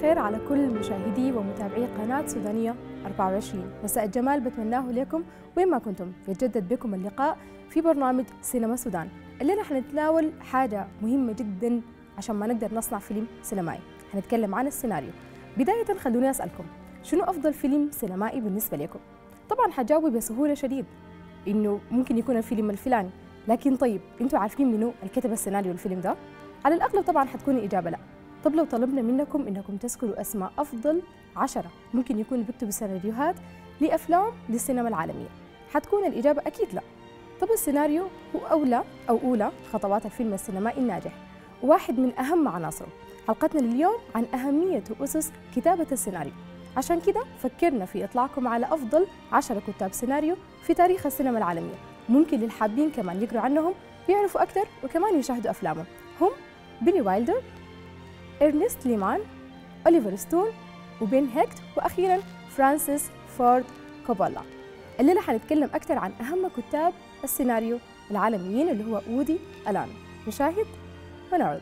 الخير على كل مشاهدي ومتابعي قناة سودانية 24. مساء الجمال بتمناه لكم وين ما كنتم. يتجدد بكم اللقاء في برنامج سينما السودان. الليلة حنتناول حاجة مهمة جدا عشان ما نقدر نصنع فيلم سينمائي. حنتكلم عن السيناريو. بداية خلوني أسألكم، شنو أفضل فيلم سينمائي بالنسبة لكم؟ طبعا حجاوبوا بسهولة شديد إنه ممكن يكون الفيلم الفلاني، لكن طيب أنتوا عارفين منو الكتب السيناريو الفيلم ده؟ على الأغلب طبعا حتكون الإجابة لا. طب لو طلبنا منكم إنكم تذكروا أسماء أفضل 10 ممكن يكونوا بيكتبوا سيناريوهات لأفلام للسينما العالمية، حتكون الإجابة أكيد لا. طب السيناريو هو أولى خطوات الفيلم السينمائي الناجح، وواحد من أهم عناصره. حلقتنا اليوم عن أهمية وأسس كتابة السيناريو، عشان كده فكرنا في إطلاعكم على أفضل 10 كتاب سيناريو في تاريخ السينما العالمية. ممكن للحابين كمان يقروا عنهم يعرفوا أكثر وكمان يشاهدوا أفلامهم. هم بيلي وايلدر، إرنست ليمان، أوليفر ستون، وبين هيكت، وأخيراً فرانسيس فورد كوبولا. الليلة حنتكلم أكثر عن أهم كتاب السيناريو العالميين اللي هو وودي ألان. نشاهد ونعرض.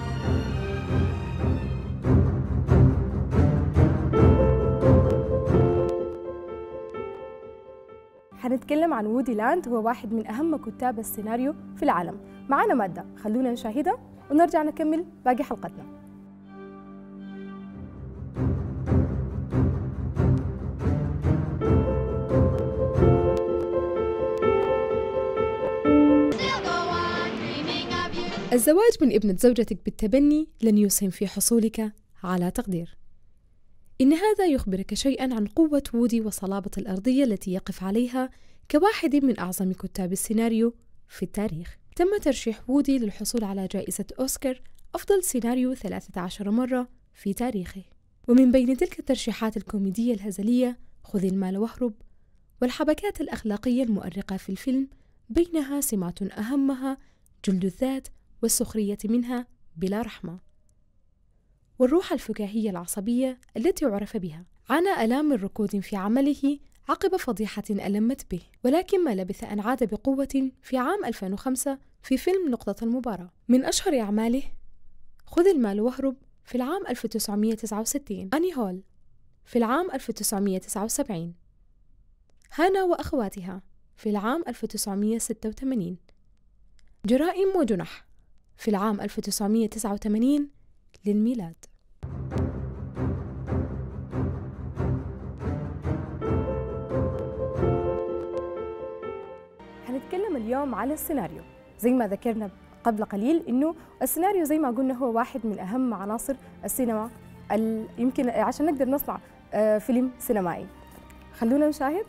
حنتكلم عن وودي لاند، هو واحد من أهم كتاب السيناريو في العالم. معنا مادة، خلونا نشاهدها ونرجع نكمل باقي حلقتنا. الزواج من ابنة زوجتك بالتبني لن يسهم في حصولك على تقدير. إن هذا يخبرك شيئاً عن قوة وودي وصلابة الأرضية التي يقف عليها كواحد من أعظم كتاب السيناريو في التاريخ. تم ترشيح وودي للحصول على جائزة أوسكار أفضل سيناريو 13 مرة في تاريخه، ومن بين تلك الترشيحات الكوميدية الهزلية خذ المال واهرب، والحبكات الأخلاقية المؤرقة في الفيلم، بينها سمات أهمها جلد الذات والسخرية منها بلا رحمة، والروح الفكاهية العصبية التي عرف بها. عانى آلام من ركود في عمله عقب فضيحة ألمت به، ولكن ما لبث أن عاد بقوة في عام 2005 في فيلم نقطة المباراة. من أشهر أعماله خذ المال واهرب في العام 1969، أني هول في العام 1979، هانا وأخواتها في العام 1986، جرائم وجنح في العام 1989 للميلاد. هنتكلم اليوم على السيناريو. زي ما ذكرنا قبل قليل إنه السيناريو زي ما قلنا هو واحد من أهم عناصر السينما يمكن عشان نقدر نصنع فيلم سينمائي. خلونا نشاهد.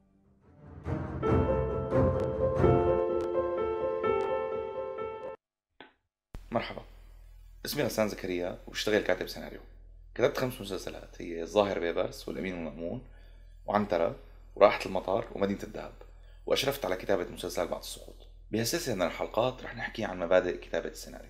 مرحبا، اسمي غسان زكريا وبشتغل كاتب سيناريو. كتبت 5 مسلسلات هي الظاهر بيبرس والأمين والمأمون وعنترة وراحة المطار ومدينة الذهب، وأشرفت على كتابة مسلسل بعد السقوط. بهالسلسلة من الحلقات رح نحكي عن مبادئ كتابة السيناريو.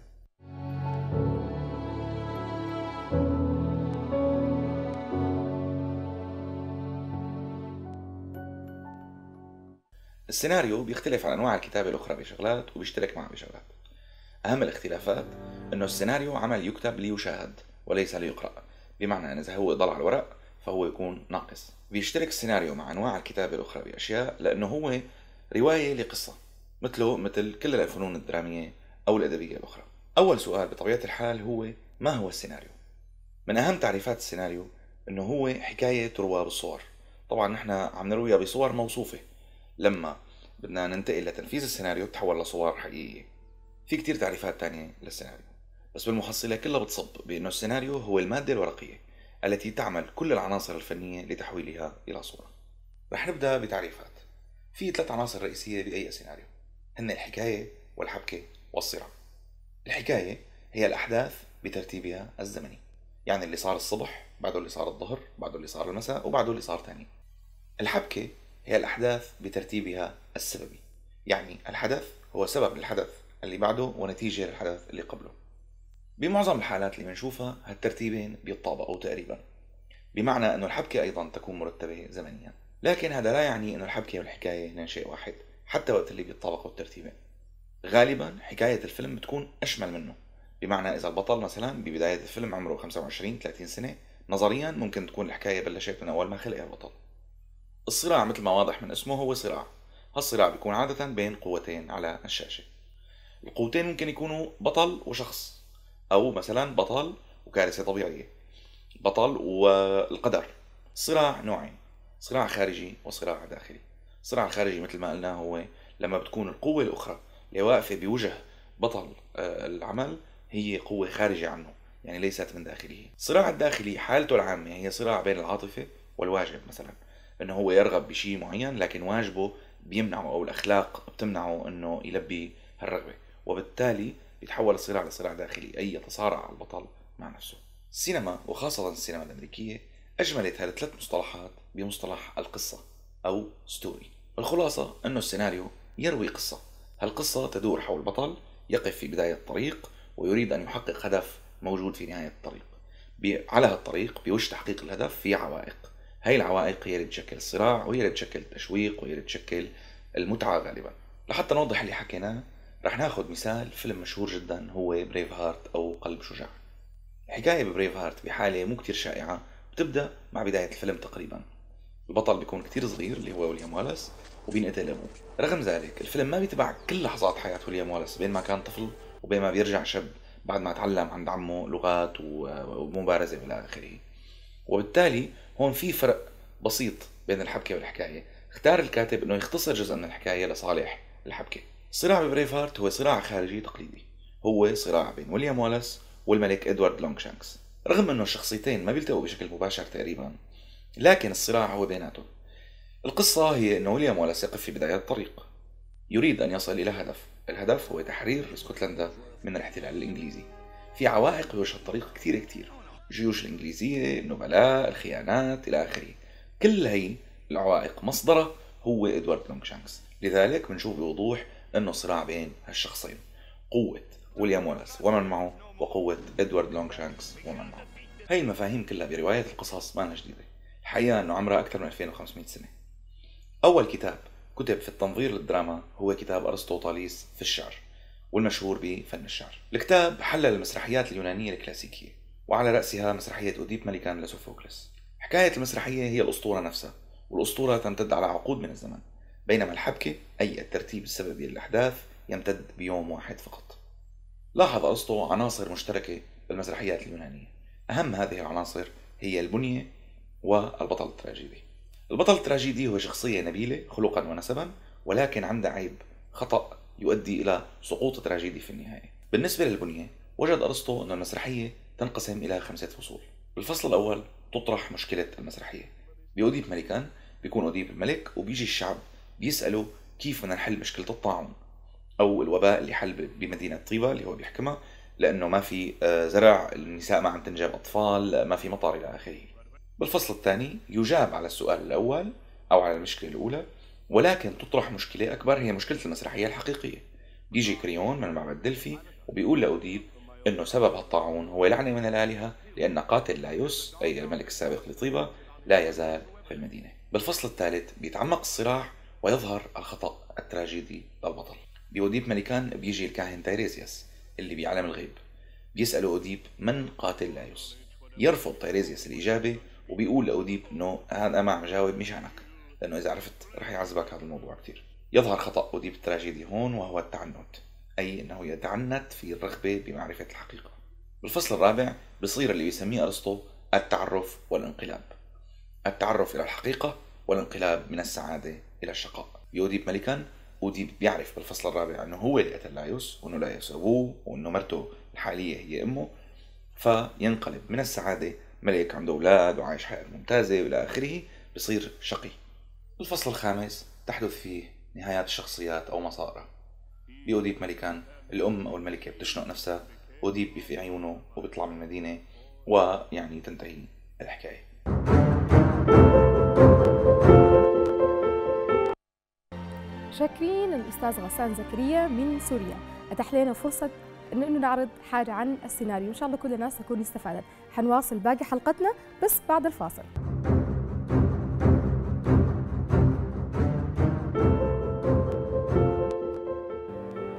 السيناريو بيختلف عن أنواع الكتابة الأخرى بشغلات وبيشترك معها بشغلات. أهم الاختلافات إنه السيناريو عمل يكتب ليشاهد وليس ليقرأ، بمعنى أن إذا هو ضل على الورق فهو يكون ناقص. بيشترك السيناريو مع أنواع الكتابة الأخرى بأشياء لأنه هو رواية لقصة، مثل كل الفنون الدرامية أو الأدبية الأخرى. أول سؤال بطبيعة الحال هو ما هو السيناريو؟ من أهم تعريفات السيناريو إنه هو حكاية تروى بالصور. طبعا نحن عم نرويها بصور موصوفة، لما بدنا ننتقل لتنفيذ السيناريو تحول لصور حقيقية. في كتير تعريفات تانية للسيناريو، بس بالمحصلة كلها بتصب بأنه السيناريو هو المادة الورقية التي تعمل كل العناصر الفنية لتحويلها إلى صورة. رح نبدأ بتعريفات. في 3 عناصر رئيسية بأي سيناريو، هن الحكاية والحبكة والصراع. الحكاية هي الأحداث بترتيبها الزمني، يعني اللي صار الصبح بعده اللي صار الظهر بعده اللي صار المساء وبعده اللي صار تاني. الحبكة هي الأحداث بترتيبها السببي، يعني الحدث هو سبب للحدث اللي بعده ونتيجة للحدث اللي قبله. بمعظم الحالات اللي بنشوفها هالترتيبين بيتطابقوا تقريبا، بمعنى أنه الحبكة أيضا تكون مرتبة زمنيا. لكن هذا لا يعني أنه الحبكة والحكاية هن شيء واحد، حتى وقت اللي بيتطابقوا الترتيبين. غالبا حكاية الفيلم بتكون أشمل منه، بمعنى إذا البطل مثلا ببداية الفيلم عمره 25-30 سنة، نظريا ممكن تكون الحكاية بلشت من أول ما خلق البطل. الصراع مثل ما واضح من اسمه هو صراع. هالصراع بيكون عادة بين قوتين على الشاشة. القوتين ممكن يكونوا بطل وشخص، أو مثلا بطل وكارثة طبيعية، بطل والقدر. الصراع نوعين: صراع خارجي وصراع داخلي. الصراع الخارجي مثل ما قلنا هو لما بتكون القوة الأخرى اللي واقفة بوجه بطل العمل هي قوة خارجة عنه، يعني ليست من داخله. الصراع الداخلي حالته العامة هي صراع بين العاطفة والواجب، مثلا انه هو يرغب بشيء معين لكن واجبه بيمنعه او الاخلاق بتمنعه انه يلبي هالرغبة، وبالتالي يتحول الصراع لصراع داخلي، اي يتصارع البطل مع نفسه. السينما وخاصة السينما الامريكية اجملت هالثلاث مصطلحات بمصطلح القصة او ستوري. الخلاصة انه السيناريو يروي قصة، هالقصة تدور حول بطل يقف في بداية الطريق ويريد أن يحقق هدف موجود في نهاية الطريق. على هالطريق بوجه تحقيق الهدف في عوائق، هاي العوائق هي اللي تشكل الصراع وهي اللي تشكل التشويق وهي اللي تشكل المتعة غالبا. لحتى نوضح اللي حكيناه رح ناخذ مثال فيلم مشهور جدا هو بريف هارت أو قلب شجاع. الحكاية ببريف هارت بحالة مو كتير شائعة، بتبدأ مع بداية الفيلم تقريبا. البطل بيكون كتير صغير اللي هو ويليام والاس وبينقتل أبوه. رغم ذلك الفيلم ما بيتبع كل لحظات حياة ويليام والاس بين ما كان طفل وبين ما بيرجع شاب بعد ما تعلم عند عمه لغات ومبارزة إلى آخره. وبالتالي هون في فرق بسيط بين الحبكة والحكاية. اختار الكاتب انه يختصر جزء من الحكاية لصالح الحبكة. الصراع ببريف هارت هو صراع خارجي تقليدي، هو صراع بين ويليام والاس والملك إدوارد لونغشانكس. رغم انه الشخصيتين ما بيلتقوا بشكل مباشر تقريبا، لكن الصراع هو بيناتهم. القصة هي انه ويليام والاس يقف في بداية الطريق، يريد ان يصل الى هدف، الهدف هو تحرير اسكتلندا من الاحتلال الانجليزي. في عوائق بوجه الطريق كتير، الجيوش الانجليزية، النبلاء، الخيانات الى اخره. كل هي العوائق مصدرها هو إدوارد لونغشانكس. لذلك بنشوف بوضوح انه صراع بين هالشخصين، قوة ويليام والاس ومن معه وقوة إدوارد لونغشانكس ومن معه. هاي المفاهيم كلها برواية القصص ما جديدة، الحقيقة انه عمرها اكثر من 2500 سنة. اول كتاب كتب في التنظير للدراما هو كتاب أرسطوطاليس في الشعر، والمشهور بفن الشعر. الكتاب حلل المسرحيات اليونانية الكلاسيكية، وعلى رأسها مسرحية أوديب ملكان لسوفوكلس. حكاية المسرحية هي الأسطورة نفسها، والأسطورة تمتد على عقود من الزمن، بينما الحبكة أي الترتيب السببي للأحداث يمتد بيوم واحد فقط. لاحظ أرسطو عناصر مشتركة بالمسرحيات اليونانية. أهم هذه العناصر هي البنية والبطل التراجيدي. البطل التراجيدي هو شخصية نبيلة خلقا ونسبا، ولكن عنده عيب، خطأ يؤدي إلى سقوط التراجيدي في النهاية. بالنسبة للبنية وجد أرسطو أن المسرحية تنقسم إلى 5 فصول. بالفصل الأول تطرح مشكلة المسرحية. بأوديب ملكان بيكون أوديب الملك وبيجي الشعب بيسأله كيف بدنا نحل مشكلة الطاعون أو الوباء اللي حل بمدينة طيبة اللي هو بيحكمها، لأنه ما في زرع، النساء ما عم تنجب أطفال، ما في مطر إلى آخره. بالفصل الثاني يجاب على السؤال الأول أو على المشكلة الأولى، ولكن تطرح مشكلة أكبر هي مشكلة المسرحية الحقيقية. بيجي كريون من معبد دلفي وبيقول لأوديب إنه سبب هالطاعون هو لعنة من الآلهة، لأن قاتل لايوس أي الملك السابق لطيبة لا يزال في المدينة. بالفصل الثالث بيتعمق الصراع ويظهر الخطأ التراجيدي للبطل. بأوديب ملكان بيجي الكاهن تيريزياس اللي بيعلم الغيب، بيسأله أوديب من قاتل لايوس. يرفض تيريزياس الإجابة وبيقول لأوديب إنه أنا ما عم جاوب مشانك، لأنه إذا عرفت رح يعذبك هذا الموضوع كتير. يظهر خطأ أوديب التراجيدي هون وهو التعنت، أي أنه يتعنت في الرغبة بمعرفة الحقيقة. بالفصل الرابع بصير اللي يسميه أرسطو التعرف والانقلاب، التعرف إلى الحقيقة والانقلاب من السعادة إلى الشقاء. بأوديب ملكان أوديب بيعرف بالفصل الرابع أنه هو اللي قتل لايوس، وأنه لايوس أبوه، وأنه مرته الحالية هي أمه، فينقلب من السعادة ملك عنده أولاد وعايش حياة ممتازة وإلى آخره، بصير شقي. الفصل الخامس تحدث فيه نهايات الشخصيات أو مصائرها. بأوديب ملكان الأم أو الملكة بتشنق نفسها، أوديب بفي عيونه وبيطلع من المدينة، ويعني تنتهي الحكاية. شاكرين الأستاذ غسان زكريا من سوريا، أتاح لنا فرصة إنه نعرض حاجة عن السيناريو، إن شاء الله كل الناس تكون استفادت. حنواصل باقي حلقتنا بس بعد الفاصل.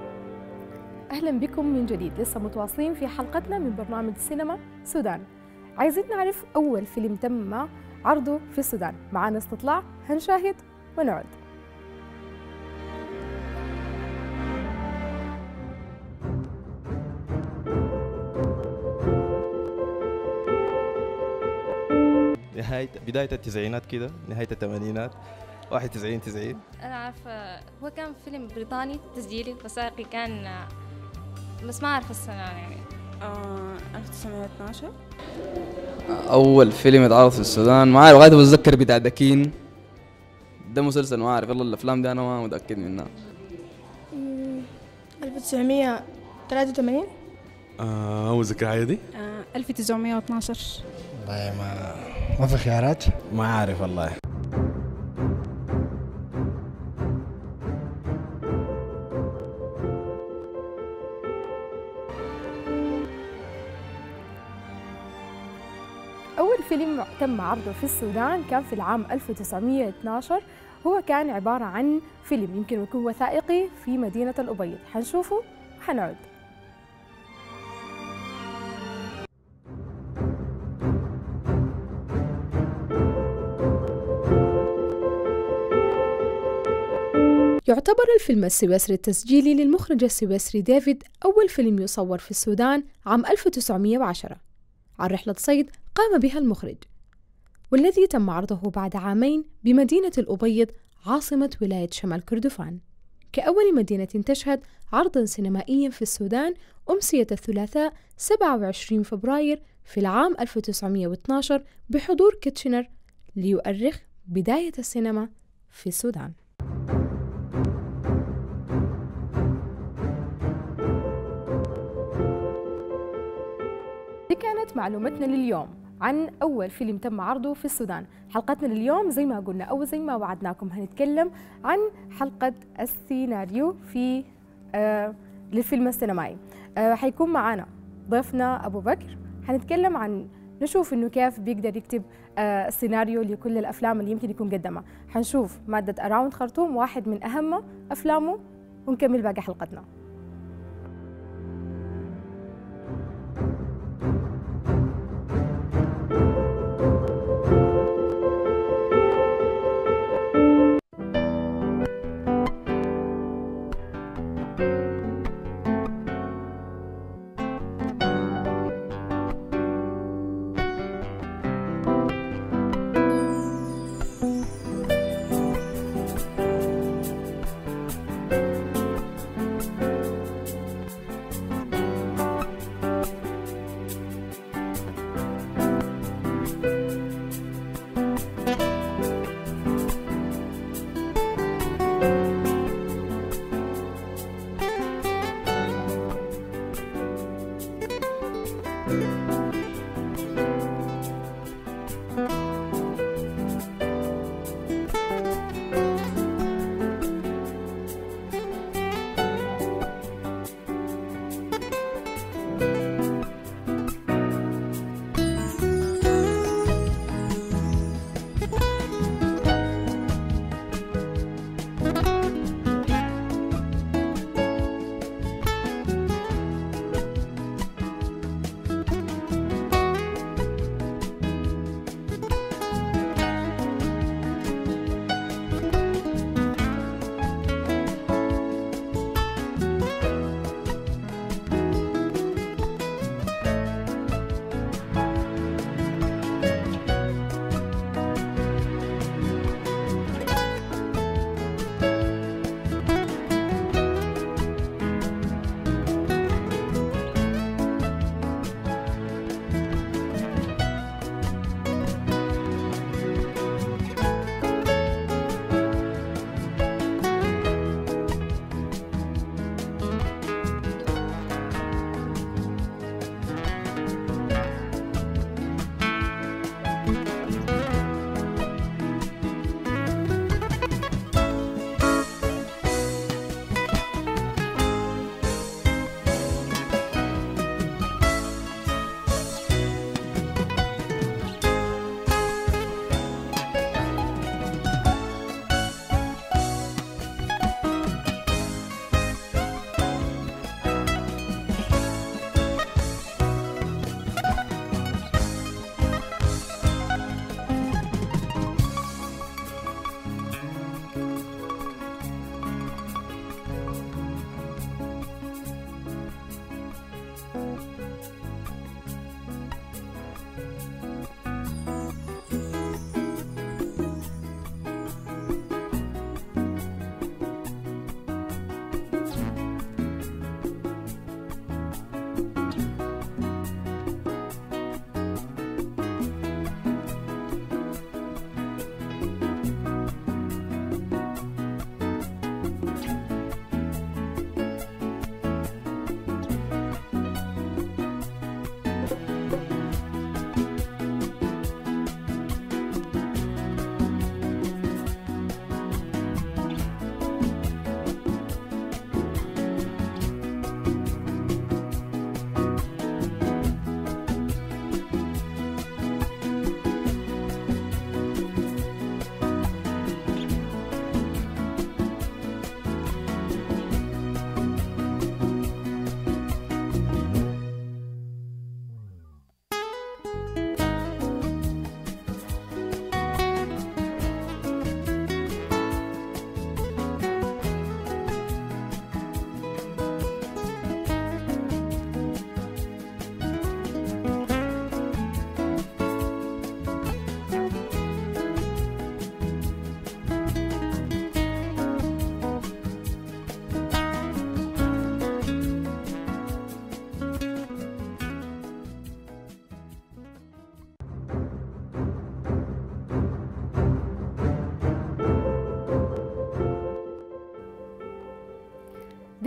أهلا بكم من جديد، لسه متواصلين في حلقتنا من برنامج سينما سودان. عايزين نعرف أول فيلم تم عرضه في السودان. معنا استطلاع، هنشاهد ونعود. بداية التسعينات كده، نهاية الثمانينات، 91 90. أنا عارفة هو كان فيلم بريطاني تسجيلي وثائقي كان، بس ما أعرف السنة يعني. 1912. أول فيلم اتعرض في السودان ما عارف، غاية بتذكر بتاع دكين ده مسلسل ما عارف، والله الأفلام دي أنا ما متأكد منها. 1983. ذكر عادي. 1912. والله ما في خيارات. ما عارف والله. أول فيلم تم عرضه في السودان كان في العام 1912. هو كان عبارة عن فيلم يمكن يكون وثائقي في مدينة الأبيض. حنشوفه وحنعود. يعتبر الفيلم السويسري التسجيلي للمخرج السويسري ديفيد أول فيلم يصور في السودان عام 1910 عن رحلة صيد قام بها المخرج، والذي تم عرضه بعد عامين بمدينة الأبيض عاصمة ولاية شمال كردفان كأول مدينة تشهد عرضاً سينمائياً في السودان أمسية الثلاثاء 27 فبراير في العام 1912 بحضور كيتشنر ليؤرخ بداية السينما في السودان. دي كانت معلومتنا لليوم عن أول فيلم تم عرضه في السودان. حلقتنا لليوم زي ما قلنا أو زي ما وعدناكم هنتكلم عن حلقة السيناريو في للفيلم السينمائي. حيكون معنا ضيفنا أبو بكر، هنتكلم عن نشوف إنه كيف بيقدر يكتب السيناريو لكل الأفلام اللي يمكن يكون قدمها. حنشوف مادة أراوند خرطوم واحد من أهم أفلامه ونكمل باقي حلقتنا.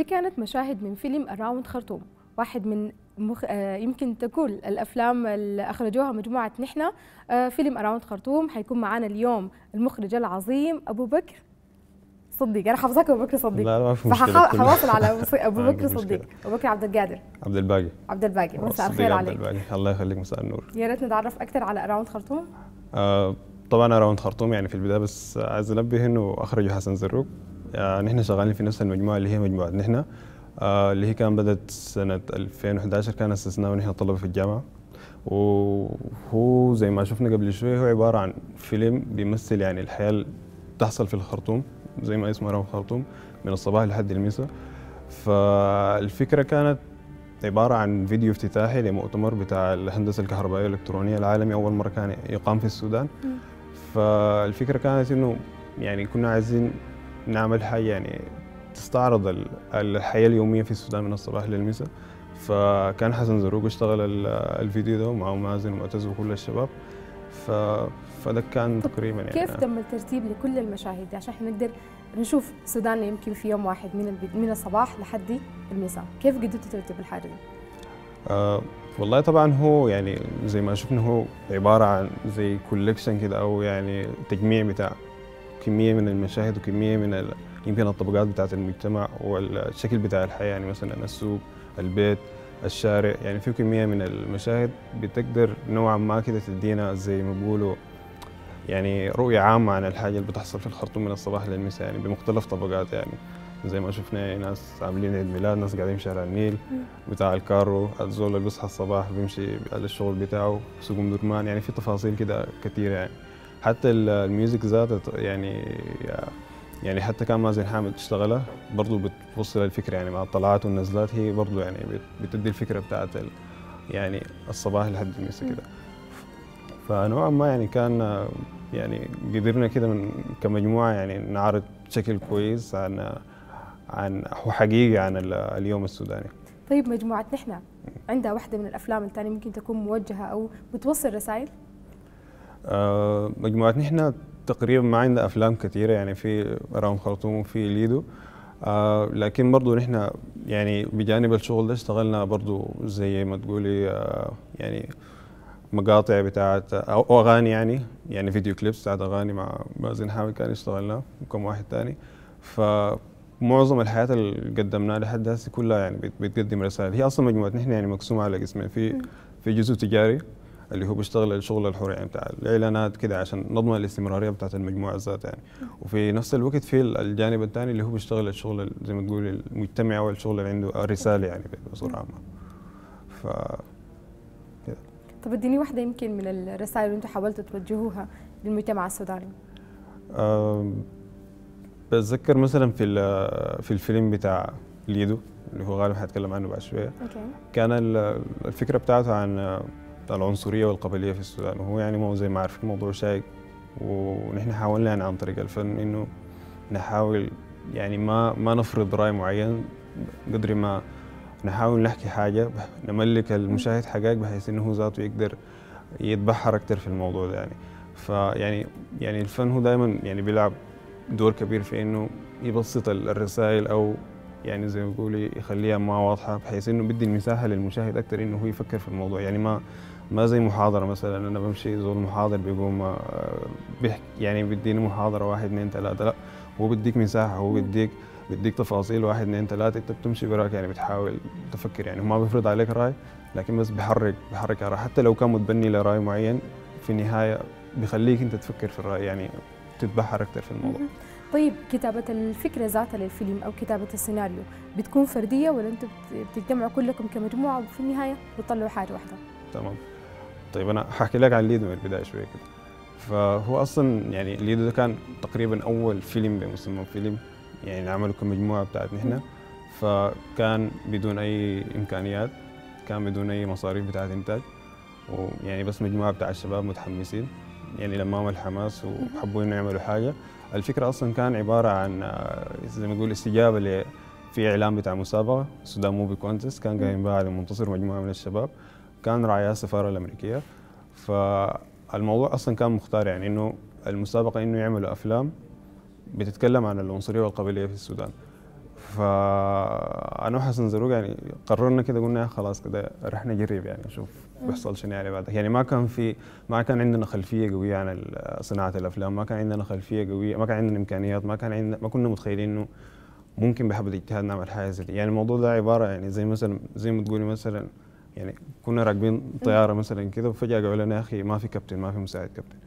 كانت مشاهد من فيلم أراوند خرطوم، واحد من يمكن تكون الأفلام اللي أخرجوها مجموعة نحن. فيلم أراوند خرطوم. حيكون معنا اليوم المخرج العظيم أبو بكر صديق. أنا حافظاك أبو بكر صديق، لا ما في مشكلة. فحواصل على أبو ما بكر عندي صديق. مشكلة. أبو بكر عبد القادر. عبد الباقي. عبد الباقي، مساء صديق الخير عبد عليك. الباقي. الله يخليك، مساء النور. يا ريت نتعرف أكثر على أراوند خرطوم. طبعا أراوند خرطوم يعني في البداية بس عايز أنبه إنه أخرجه حسن زروق. نحن شغالين في نفس المجموعة اللي هي مجموعة نحن، اللي هي كان بدأت سنة 2011، كان استثناء ونحن طلبة في الجامعة. وهو زي ما شفنا قبل شوية هو عبارة عن فيلم بيمثل يعني الحياة اللي بتحصل في الخرطوم زي ما اسمه أراوند خرطوم، من الصباح لحد المساء. فالفكرة كانت عبارة عن فيديو افتتاحي لمؤتمر بتاع الهندسة الكهربائية الإلكترونية العالمي، أول مرة كان يقام في السودان. فالفكرة كانت إنه يعني كنا عايزين نعمل حاجة يعني تستعرض الحياة اليومية في السودان من الصباح للمساء. فكان حسن زروق اشتغل الفيديو ده ومعه مازن ومعتز وكل الشباب. فده كان تقريبا يعني. كيف تم الترتيب لكل المشاهد عشان احنا نقدر نشوف السودان يمكن في يوم واحد من الصباح لحد المساء؟ كيف قدرتوا ترتبوا الحاجة دي؟ والله طبعا هو يعني زي ما شفنا هو عبارة عن زي كولكشن كده، أو يعني تجميع بتاع كمية من المشاهد وكمية من يمكن الطبقات بتاعت المجتمع والشكل بتاع الحياة، يعني مثلا السوق، البيت، الشارع، يعني في كمية من المشاهد بتقدر نوعا ما كده تدينا زي ما بيقولوا يعني رؤية عامة عن الحاجة اللي بتحصل في الخرطوم من الصباح للمساء، يعني بمختلف طبقات. يعني زي ما شفنا يعني ناس عاملين عيد ميلاد، ناس قاعدين في شارع النيل بتاع الكارو، الزول اللي بيصحى الصباح بيمشي على الشغل بتاعه سوق ام درمان، يعني في تفاصيل كده كثيرة. يعني حتى الميوزك ذاته يعني حتى كان مازن حامد تشتغلها برضه بتوصل الفكرة، يعني مع الطلعات والنزلات هي برضه يعني بتدي الفكرة بتاعت يعني الصباح لحد المساء كده. فنوعا ما يعني كان يعني قدرنا كده من كمجموعة يعني نعرض بشكل كويس عن حقيقي عن اليوم السوداني. طيب مجموعة نحن عندها واحدة من الأفلام الثانية ممكن تكون موجهة أو بتوصل رسائل؟ مجموعة نحن تقريبا ما عندها أفلام كثيرة، يعني في أراوند خرطوم وفي ليدو. لكن برضو نحن يعني بجانب الشغل ده اشتغلنا برضو زي ما تقولي يعني مقاطع بتاعت أو أغاني، يعني فيديو كليبس بتاعت أغاني مع مازن حامد كان اشتغلنا وكم واحد تاني. فمعظم الحياة اللي قدمناها لحد هسه كلها يعني بتقدم رسائل. هي أصلا مجموعة نحن يعني مقسومة على قسمين، في جزء تجاري اللي هو بيشتغل الشغل الحر يعني بتاع الاعلانات كده عشان نضمن الاستمراريه بتاعت المجموعه ذات يعني. وفي نفس الوقت في الجانب الثاني اللي هو بيشتغل الشغل زي ما تقول المجتمعي او الشغل اللي عنده رساله يعني بصوره عامه. ف كده. طب اديني واحده يمكن من الرسائل اللي انتم حاولتوا توجهوها للمجتمع السوداني. بتذكر مثلا في الفيلم بتاع ليدو اللي هو غالبا حنتكلم عنه بعد شويه. كان الفكره بتاعته عن العنصرية والقبلية في السودان، وهو يعني مو زي ما عارفين موضوع شائك، ونحن حاولنا يعني عن طريق الفن إنه نحاول يعني ما نفرض رأي معين قدر ما نحاول نحكي حاجة نملك المشاهد حقائق بحيث إنه هو ذاته يقدر يتبحر أكتر في الموضوع ده يعني. يعني الفن هو دائما يعني بيلعب دور كبير في إنه يبسط الرسائل أو يعني زي ما بيقولوا يخليها ما واضحة بحيث إنه بدي المساحة للمشاهد أكتر إنه هو يفكر في الموضوع. يعني ما زي محاضرة مثلا أنا بمشي زول محاضر بيقوم بيحكي يعني بيديني محاضرة 1 2 3، لا هو بديك مساحة، هو بديك تفاصيل 1 2 3 أنت بتمشي براك يعني بتحاول تفكر. يعني ما بيفرض عليك رأي لكن بس بحرك رأي، حتى لو كان متبني لرأي معين في النهاية بيخليك أنت تفكر في الرأي يعني تتبحر أكتر في الموضوع. طيب كتابة الفكرة ذاتها للفيلم أو كتابة السيناريو بتكون فردية ولا أنتم بتجتمعوا كلكم كمجموعة وفي النهاية بتطلعوا حاجة واحدة؟ تمام. طيب أنا حاحكي لك عن ليدو من البداية شوية كده. فهو أصلا يعني ليدو ده كان تقريبا أول فيلم بمسمى فيلم يعني نعمله كمجموعة بتاعت نحن، فكان بدون أي إمكانيات، كان بدون أي مصاريف بتاعت إنتاج، ويعني بس مجموعة بتاع الشباب متحمسين يعني لمام الحماس وحبوا إنه يعملوا حاجة. الفكرة أصلا كان عبارة عن زي ما نقول استجابة في إعلان بتاع مسابقة السودان موفي كونتست كان قايم بها على منتصر مجموعة من الشباب، كان راعيها السفارة الأمريكية. فالموضوع أصلا كان مختار يعني إنه المسابقة إنه يعملوا أفلام بتتكلم عن العنصرية والقبلية في السودان. فانا وحسن زروق يعني قررنا كده، قلنا خلاص كده رح نجرب يعني نشوف بيحصل شنو يعني بعد. يعني ما كان عندنا خلفيه قويه عن صناعه الافلام، ما كان عندنا خلفيه قويه، ما كان عندنا امكانيات، ما كنا متخيلين انه ممكن بحبة اجتهاد نعمل حاجه زي دي. يعني الموضوع ده عباره يعني زي ما تقولي مثلا، يعني كنا راكبين طياره مثلا كده وفجاه قالوا لنا يا اخي ما في كابتن، ما في مساعد كابتن.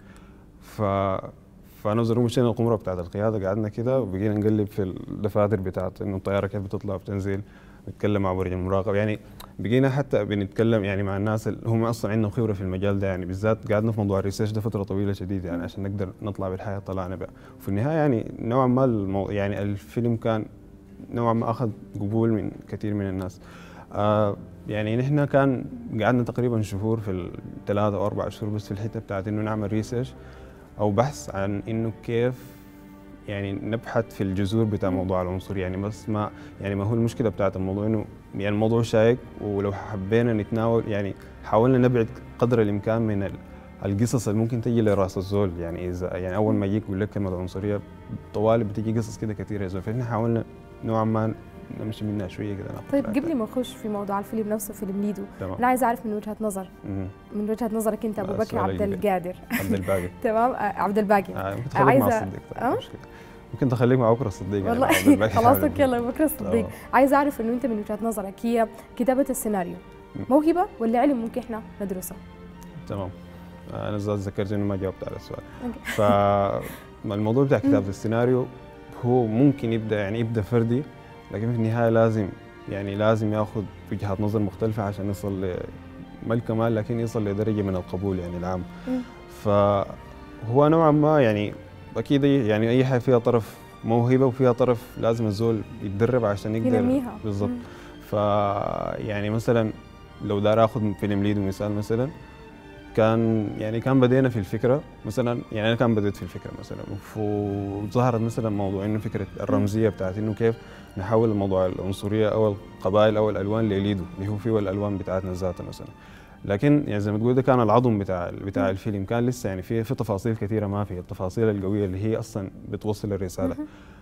فانا وزروق مشينا القمره بتاعت القياده، قعدنا كده وبقينا نقلب في الدفاتر بتاعت انه الطياره كيف بتطلع وبتنزل، نتكلم مع برج المراقبه. يعني بقينا حتى بنتكلم يعني مع الناس اللي هم اصلا عندهم خبره في المجال ده، يعني بالذات قعدنا في موضوع الريسيرش ده فتره طويله شديده يعني عشان نقدر نطلع بالحياه طلعنا بها. وفي النهايه يعني نوعا ما يعني الفيلم كان نوعا ما اخذ قبول من كثير من الناس. يعني نحن كان قعدنا تقريبا شهور في 3 أو 4 شهور بس في الحته بتاعت انه نعمل ريسيرش او بحث عن انه كيف يعني نبحث في الجذور بتاع موضوع العنصريه. يعني بس ما هو المشكله بتاعت الموضوع انه يعني الموضوع شائك، ولو حبينا نتناول يعني حاولنا نبعد قدر الامكان من القصص اللي ممكن تجي لراس الزول. يعني اذا يعني اول ما يجيك يقول لك كلمه عنصريه طوالي بتجي قصص كده كثيره يا زول، فاحنا حاولنا نوعا ما نمشي منها شويه كده. طيب قبل ما نخش في موضوع الفيلم نفسه، فيلم ليدو، انا عايزه اعرف من وجهه نظرك انت ابو بكر عبد القادر عبد الباقي تمام عبد الباقي عايزه ممكن تخليك مع بكر الصديق والله خلاص يلا بكر الصديق. عايزه اعرف انه انت من وجهه نظرك هي كتابه السيناريو موهبه ولا علم ممكن احنا ندرسه؟ تمام. انا ذكرت انه ما جاوبت على السؤال. فالموضوع بتاع كتابه السيناريو هو ممكن يبدا فردي، لكن في النهايه لازم ياخذ وجهات نظر مختلفه عشان يصل ما الكمال لكن يصل لدرجه من القبول يعني العام. فهو نوعا ما يعني اكيد يعني اي حاجه فيها طرف موهبه وفيها طرف لازم الزول يتدرب عشان يقدر ينميها بالضبط. فيعني مثلا لو دار اخذ فيلم ليدو مثال، مثلا كان بدينا في الفكره مثلا، يعني انا كان بديت في الفكره مثلا وظهرت مثلا موضوع انه فكره الرمزيه بتاعت انه كيف نحول موضوع العنصريه او القبائل او الالوان لليدو اللي هو فيه الالوان بتاعتنا ذاتها مثلا. لكن يعني زي ما تقول ده كان العظم بتاع الفيلم، كان لسه يعني في تفاصيل كثيره ما في التفاصيل القويه اللي هي اصلا بتوصل الرساله.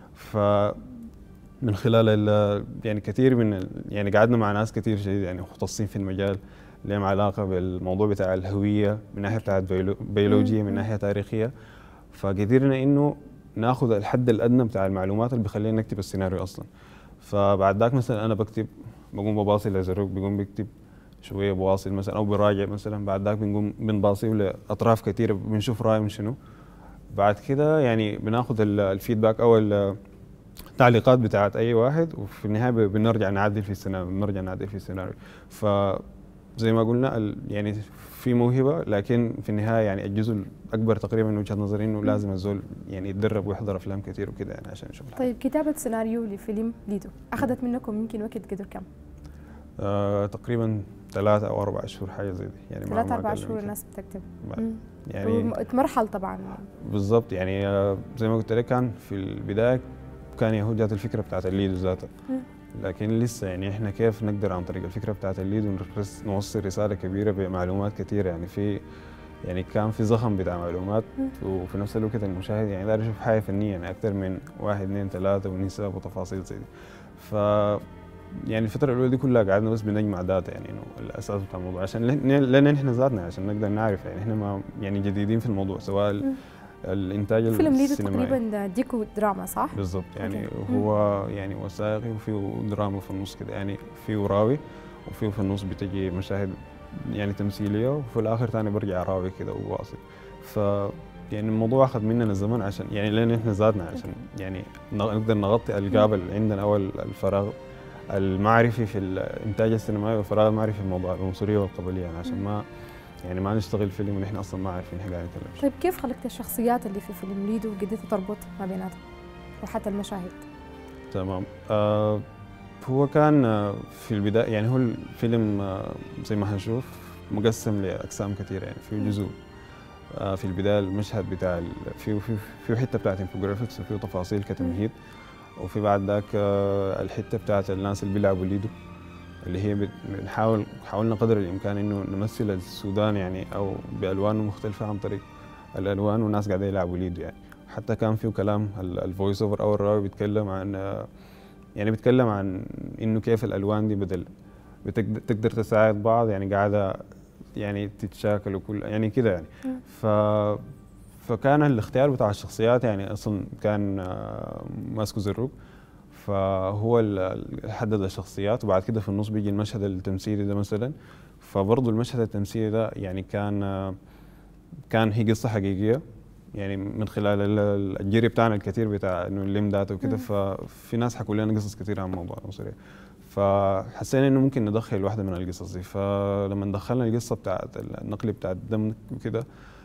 من خلال يعني كثير من يعني قعدنا مع ناس كثير شديد يعني مختصين في المجال لهم علاقه بالموضوع بتاع الهويه من ناحيه بتاعت بيولوجيه من ناحيه تاريخيه، فقدرنا انه ناخذ الحد الادنى بتاع المعلومات اللي بيخلينا نكتب السيناريو اصلا. فبعد ذاك مثلا انا بقوم بباصي لزروق، بيقوم بيكتب شويه بواصل مثلا او براجع مثلا، بعد ذاك بنباصي لاطراف كثيره بنشوف رايهم شنو. بعد كده يعني بناخذ الفيدباك او التعليقات بتاعت اي واحد، وفي النهايه بنرجع نعدل في السيناريو. فزي ما قلنا يعني في موهبه، لكن في النهايه يعني الجزء الاكبر تقريبا من وجهه نظري انه لازم الزول يعني يتدرب ويحضر افلام كثير وكده يعني عشان يشوف. طيب كتابه سيناريو لفيلم ليدو اخذت منكم يمكن وقت قدر كم؟ تقريبا 3 أو 4 شهور حاجه زي دي يعني 3 4 شهور الناس بتكتب يعني تمرحل طبعا بالضبط. يعني زي ما قلت لك كان في البدايه كان يهود جات الفكره بتاعت الليدو ذاتها، لكن لسه يعني احنا كيف نقدر عن طريق الفكره بتاعت الليدو نوصل رساله كبيره بمعلومات كثيره. يعني كان في زخم بتاع معلومات، وفي نفس الوقت المشاهد يعني داير يشوف حاجه فنيه يعني اكثر من 1 2 3 ونسب وتفاصيل زي دي. ف يعني الفتره الاولى دي كلها قعدنا بس بنجمع داتا يعني انه الاساس بتاع الموضوع عشان لان احنا ذاتنا عشان نقدر نعرف يعني احنا ما يعني جديدين في الموضوع، سواء الانتاج فيلم ليدو تقريبا ديكو دراما صح؟ بالضبط. يعني هو يعني وثائقي وفيه دراما في النص كده، يعني فيه راوي وفيه في النص بتجي مشاهد يعني تمثيليه، وفي الاخر ثاني برجع راوي كده وواصل. ف يعني الموضوع اخذ مننا زمن عشان يعني لان احنا ذاتنا عشان يعني نقدر نغطي الجاب اللي عندنا او الفراغ المعرفي في الانتاج السينمائي والفراغ المعرفي في موضوع العنصريه والقبليه يعني عشان ما نشتغل فيلم ونحن اصلا ما عارفين احنا قاعدين نتكلم. طيب كيف خلقت الشخصيات اللي في فيلم ليدو وقدرت تربط ما بيناتهم وحتى المشاهد؟ تمام. هو كان في البدايه يعني هو الفيلم زي ما هنشوف مقسم لاقسام كثيره يعني في جزء في البدايه المشهد بتاع في حته بتاعت انفوجرافيكس وفي تفاصيل كتمهيد، وفي بعد ذاك الحته بتاعت الناس اللي بيلعبوا ليدو اللي هي حاولنا قدر الامكان انه نمثل السودان يعني او بالوانه مختلفه عن طريق الالوان والناس قاعدين يلعبوا ليدو يعني. حتى كان فيه كلام الفويس اوفر او الراوي بيتكلم عن يعني بيتكلم عن انه كيف الالوان دي بدل تقدر تساعد بعض، يعني قاعده يعني تتشاكل وكل يعني كده يعني. فكان الاختيار بتاع الشخصيات يعني اصلا كان ماسكو زروق، فهو اللي حدد الشخصيات، وبعد كده في النص بيجي المشهد التمثيلي ده مثلا. فبرضه المشهد التمثيلي ده يعني كان هي قصه حقيقيه، يعني من خلال الجري بتاعنا الكثير بتاع انه نلم داتا وكده، ففي ناس حكوا لنا قصص كثير عن موضوع العنصريه، فحسينا انه ممكن ندخل واحده من القصص دي. فلما دخلنا القصه بتاعت النقل بتاع الدم وكده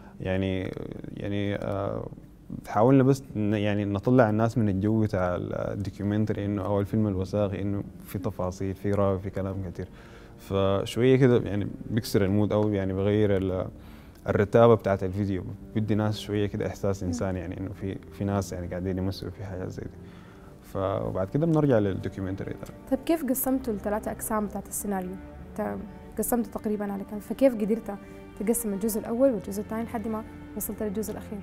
يعني حاولنا بس يعني نطلع الناس من الجو بتاع الدوكيومنتري انه او الفيلم الوثائقي، انه في تفاصيل، في راوي، في كلام كثير. فشويه كده يعني بيكسر المود او يعني بغير الرتابه بتاعت الفيديو، بدي ناس شويه كده احساس انساني، يعني انه في ناس يعني قاعدين يمثلوا في حاجات زي دي. فبعد كده بنرجع للدوكيومنتري ده. طيب كيف قسمتوا الثلاثه اقسام بتاعت السيناريو؟ قسمته تقريبا على كم؟ فكيف قدرت تقسم الجزء الاول والجزء الثاني لحد ما وصلت للجزء الاخير؟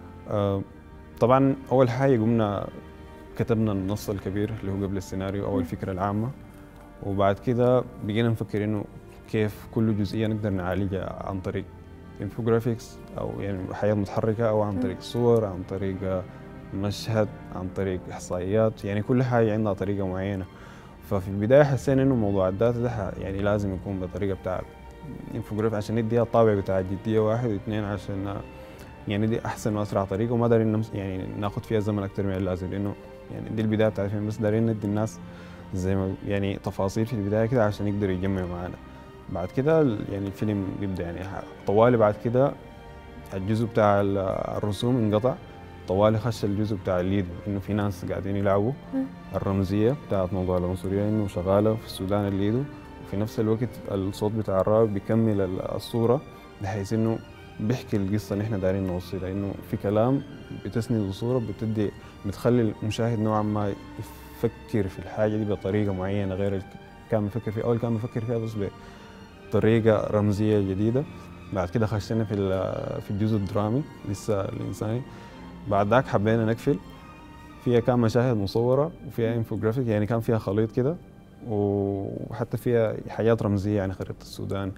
طبعا اول حاجه قمنا كتبنا النص الكبير اللي هو قبل السيناريو او الفكره العامه، وبعد كده بقينا نفكر انه كيف كل جزئيه نقدر نعالجها عن طريق انفوجرافيكس او يعني حاجات متحركه، او عن طريق صور، عن طريق مشهد، عن طريق احصائيات، يعني كل حاجه عندها طريقه معينه. ففي البدايه حسينا انه موضوع الداتا ده يعني لازم يكون بطريقه بتاعت انفوجرافيك عشان نديها الطابع بتاع الجديه، واحد واثنين عشان يعني دي احسن واسرع طريقه، وما دارين يعني ناخذ فيها زمن اكثر من اللازم، لانه يعني دي البدايه بتاعت الفيلم، بس دارين ندي الناس زي ما يعني تفاصيل في البدايه كده عشان يقدروا يجمعوا معانا. بعد كده يعني الفيلم بيبدا يعني طوالي، بعد كده الجزء بتاع الرسوم انقطع، طوالي خش الجزء بتاع الليد، انه في ناس قاعدين يلعبوا الرمزيه بتاعت موضوع العنصريه انه شغاله في السودان الليدو، وفي نفس الوقت الصوت بتاع الراوي بيكمل الصوره بحيث انه بيحكي القصه اللي احنا دايرين نوصلها، انه في كلام بتسند الصوره بتخلي المشاهد نوعا ما يفكر في الحاجه دي بطريقه معينه غير كان بفكر فيها، كان بفكر فيها بس بطريقه رمزيه جديده. بعد كده خشينا في الجزء الدرامي لسه الانساني. بعد ذاك حبينا نقفل فيها، كان مشاهد مصوره وفيها انفوجرافيك، يعني كان فيها خليط كده، وحتى فيها حاجات رمزيه يعني خريطه السودان،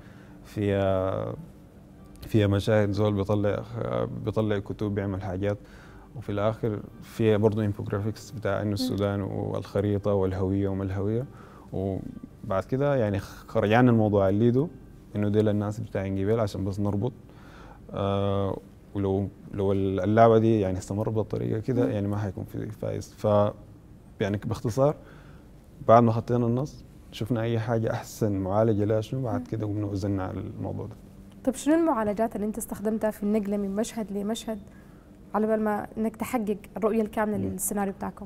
فيها مشاهد زول بيطلع كتب بيعمل حاجات، وفي الاخر فيها برضه انفوجرافيكس بتاع انه السودان والخريطه والهويه وما الهويه. وبعد كده يعني رجعنا الموضوع الليدو انه ديل الناس بتاع جبال عشان بس نربط. ولو اللعبه دي يعني استمر بالطريقه كده يعني ما حيكون في فايز. يعني باختصار بعد ما حطينا النص شفنا اي حاجه احسن معالجه لها شنو، بعد كده قمنا وزلنا على الموضوع ده. طيب شنو المعالجات اللي انت استخدمتها في النقله من مشهد لمشهد على بال ما انك تحقق الرؤيه الكامله للسيناريو بتاعكم؟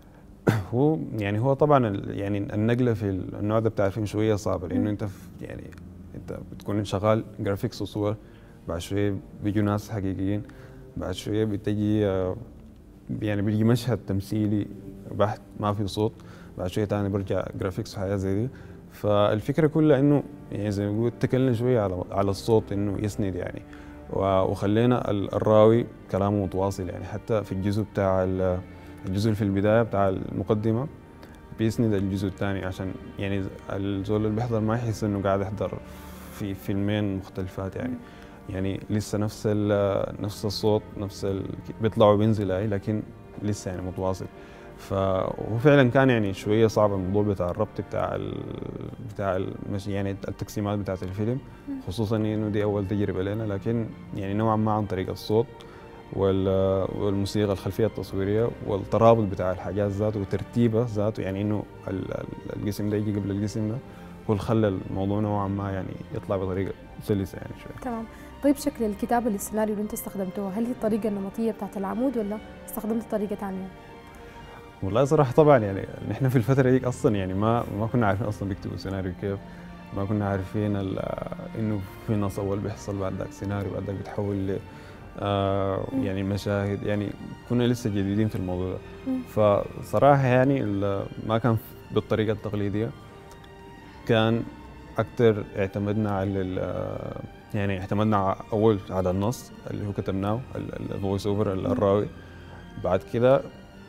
هو طبعا يعني النقله في النوع ده بتاع الفيلم شويه صعبه، لانه انت يعني انت بتكون شغال جرافيكس وصور، بعد شويه بيجوا ناس حقيقيين، بعد شويه بتجي يعني بيجي مشهد تمثيلي بحت ما في صوت، بعد شويه ثاني برجع جرافيكس وحاجات زي دي. فالفكره كلها انه يعني زي ما بقول اتكلنا شويه على الصوت انه يسند يعني، وخلينا الراوي كلامه متواصل، يعني حتى في الجزء بتاع الجزء اللي في البدايه بتاع المقدمه بيسند الجزء الثاني، عشان يعني الزول اللي بيحضر ما يحس انه قاعد يحضر في فيلمين مختلفات يعني لسه نفس الصوت بيطلع وبينزل لكن لسه يعني متواصل. فهو فعلا كان يعني شويه صعب الموضوع بتاع الربط بتاع يعني التقسيمات بتاعت الفيلم، خصوصا انه دي اول تجربه لنا، لكن يعني نوعا ما عن طريق الصوت والموسيقى الخلفيه التصويريه والترابط بتاع الحاجات ذاته وترتيبها ذاته، يعني انه القسم ده يجي قبل القسم ده هو اللي خلى الموضوع نوعا ما يعني يطلع بطريقه سلسه يعني شويه. تمام. طيب شكل الكتابه للسيناريو اللي انت استخدمتوه، هل هي الطريقه النمطيه بتاعت العمود ولا استخدمت طريقه ثانيه؟ والله صراحه طبعا يعني نحن في الفتره دي اصلا يعني ما كنا عارفين اصلا بيكتبوا سيناريو كيف، ما كنا عارفين انه في نص اول بيحصل، بعد ذاك سيناريو، بعد ذاك بيتحول ل يعني مشاهد، يعني كنا لسه جديدين في الموضوع ده. فصراحه يعني ما كان بالطريقه التقليديه، كان اكثر اعتمدنا على يعني اعتمدنا اول على النص اللي هو كتبناه الفويس اوفر الراوي، بعد كده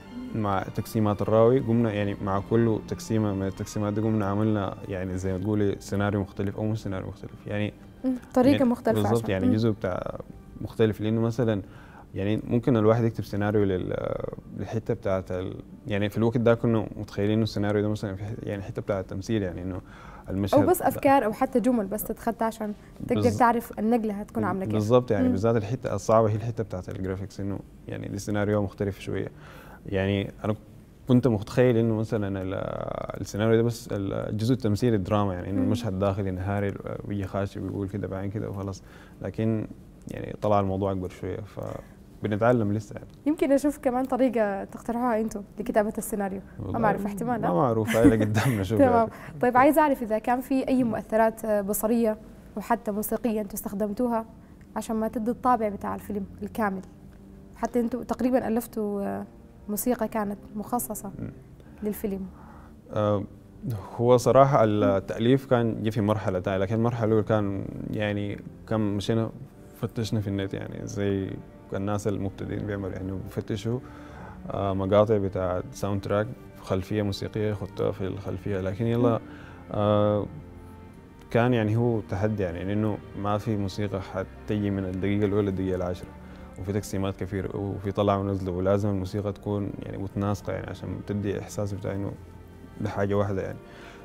مع تقسيمات الراوي قمنا يعني مع كل تقسيمه من التقسيمات دي قمنا عملنا يعني زي ما تقولي سيناريو مختلف او مش سيناريو مختلف يعني طريقه يعني مختلفه بالضبط يعني جزء بتاع مختلف لانه مثلا يعني ممكن الواحد يكتب سيناريو للحته بتاعت يعني في الوقت ده كنا متخيلين انه السيناريو ده مثلا في يعني حته بتاعت التمثيل يعني انه المشهد او بس افكار او حتى جمل بس تتخطى عشان تقدر تعرف النقله هتكون عامله كيف. بالضبط يعني بالذات الحته الصعبه هي الحته بتاعت الجرافيكس انه يعني السيناريو مختلف شويه. يعني انا كنت متخيل انه مثلا السيناريو ده بس الجزء التمثيلي الدراما يعني انه المشهد داخلي نهاري ويجي خاشي ويقول كده بعدين كده وخلاص، لكن يعني طلع الموضوع اكبر شويه فبنتعلم لسه يعني. يمكن اشوف كمان طريقه تقترحوها انتم لكتابه السيناريو، ما بعرف احتمال. ما معروف هاي قدامنا شوف. تمام. طيب عايز اعرف اذا كان في اي مؤثرات بصريه وحتى موسيقيه انتم استخدمتوها عشان ما تدي الطابع بتاع الفيلم الكامل، حتى انتم تقريبا الفتوا موسيقى كانت مخصصه للفيلم. هو صراحة التأليف كان جه في مرحلة تانية، لكن المرحلة الأولى كان يعني كان مشينا فتشنا في النت يعني زي الناس المبتدئين بيعملوا يعني بيفتشوا مقاطع بتاع ساوند تراك خلفية موسيقية يحطوها في الخلفية، لكن يلا كان يعني هو تحدي يعني لأنه ما في موسيقى حتجي من الدقيقة الأولى للدقيقة العاشرة، وفي تقسيمات كثير وفي طلع ونزل، ولازم الموسيقى تكون يعني متناسقة يعني عشان تدي إحساس بتاع إنه لحاجة واحدة يعني.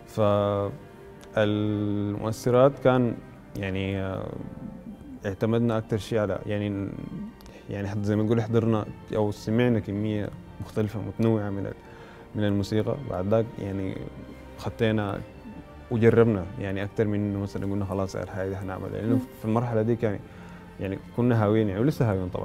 فالمؤثرات كان يعني اعتمدنا أكتر شيء على يعني زي ما نقول حضرنا أو سمعنا كمية مختلفة متنوعة من الموسيقى، بعد ذاك يعني خطينا وجربنا يعني أكتر من إنه مثلا قلنا خلاص الحاجة دي حنعملها، لأنه في المرحلة دي كان يعني كنا هاويين يعني ولسه هاويين طبعا.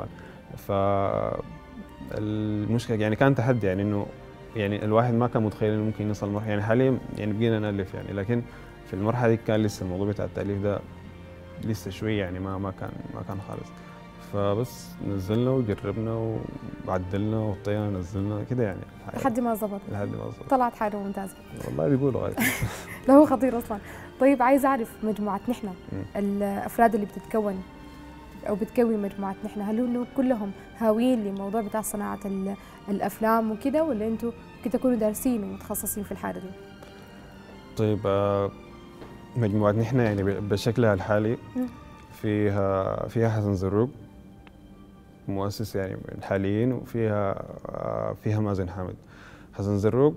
فالمشكلة يعني كان تحدي يعني إنه يعني الواحد ما كان متخيل انه ممكن يوصل مرحله يعني حاليا يعني بقينا نالف يعني، لكن في المرحله دي كان لسه الموضوع بتاع التاليف ده لسه شويه يعني ما كان خالص. فبس نزلنا وجربنا وعدلنا وطينا نزلنا كده يعني لحد ما ظبط. طلعت حاجه ممتازه والله بيقولوا غاية. لا هو خطير اصلا. طيب عايز اعرف مجموعه نحن الافراد اللي بتتكون او بتكوي مجموعه نحن، هل انه كلهم هاويين للموضوع بتاع صناعه الافلام وكده، ولا انتم كده تكونوا دارسين ومتخصصين في الحاجه دي؟ طيب مجموعه نحن يعني بشكلها الحالي فيها حسن زروق مؤسس يعني الحاليين، وفيها مازن حامد. حسن زروق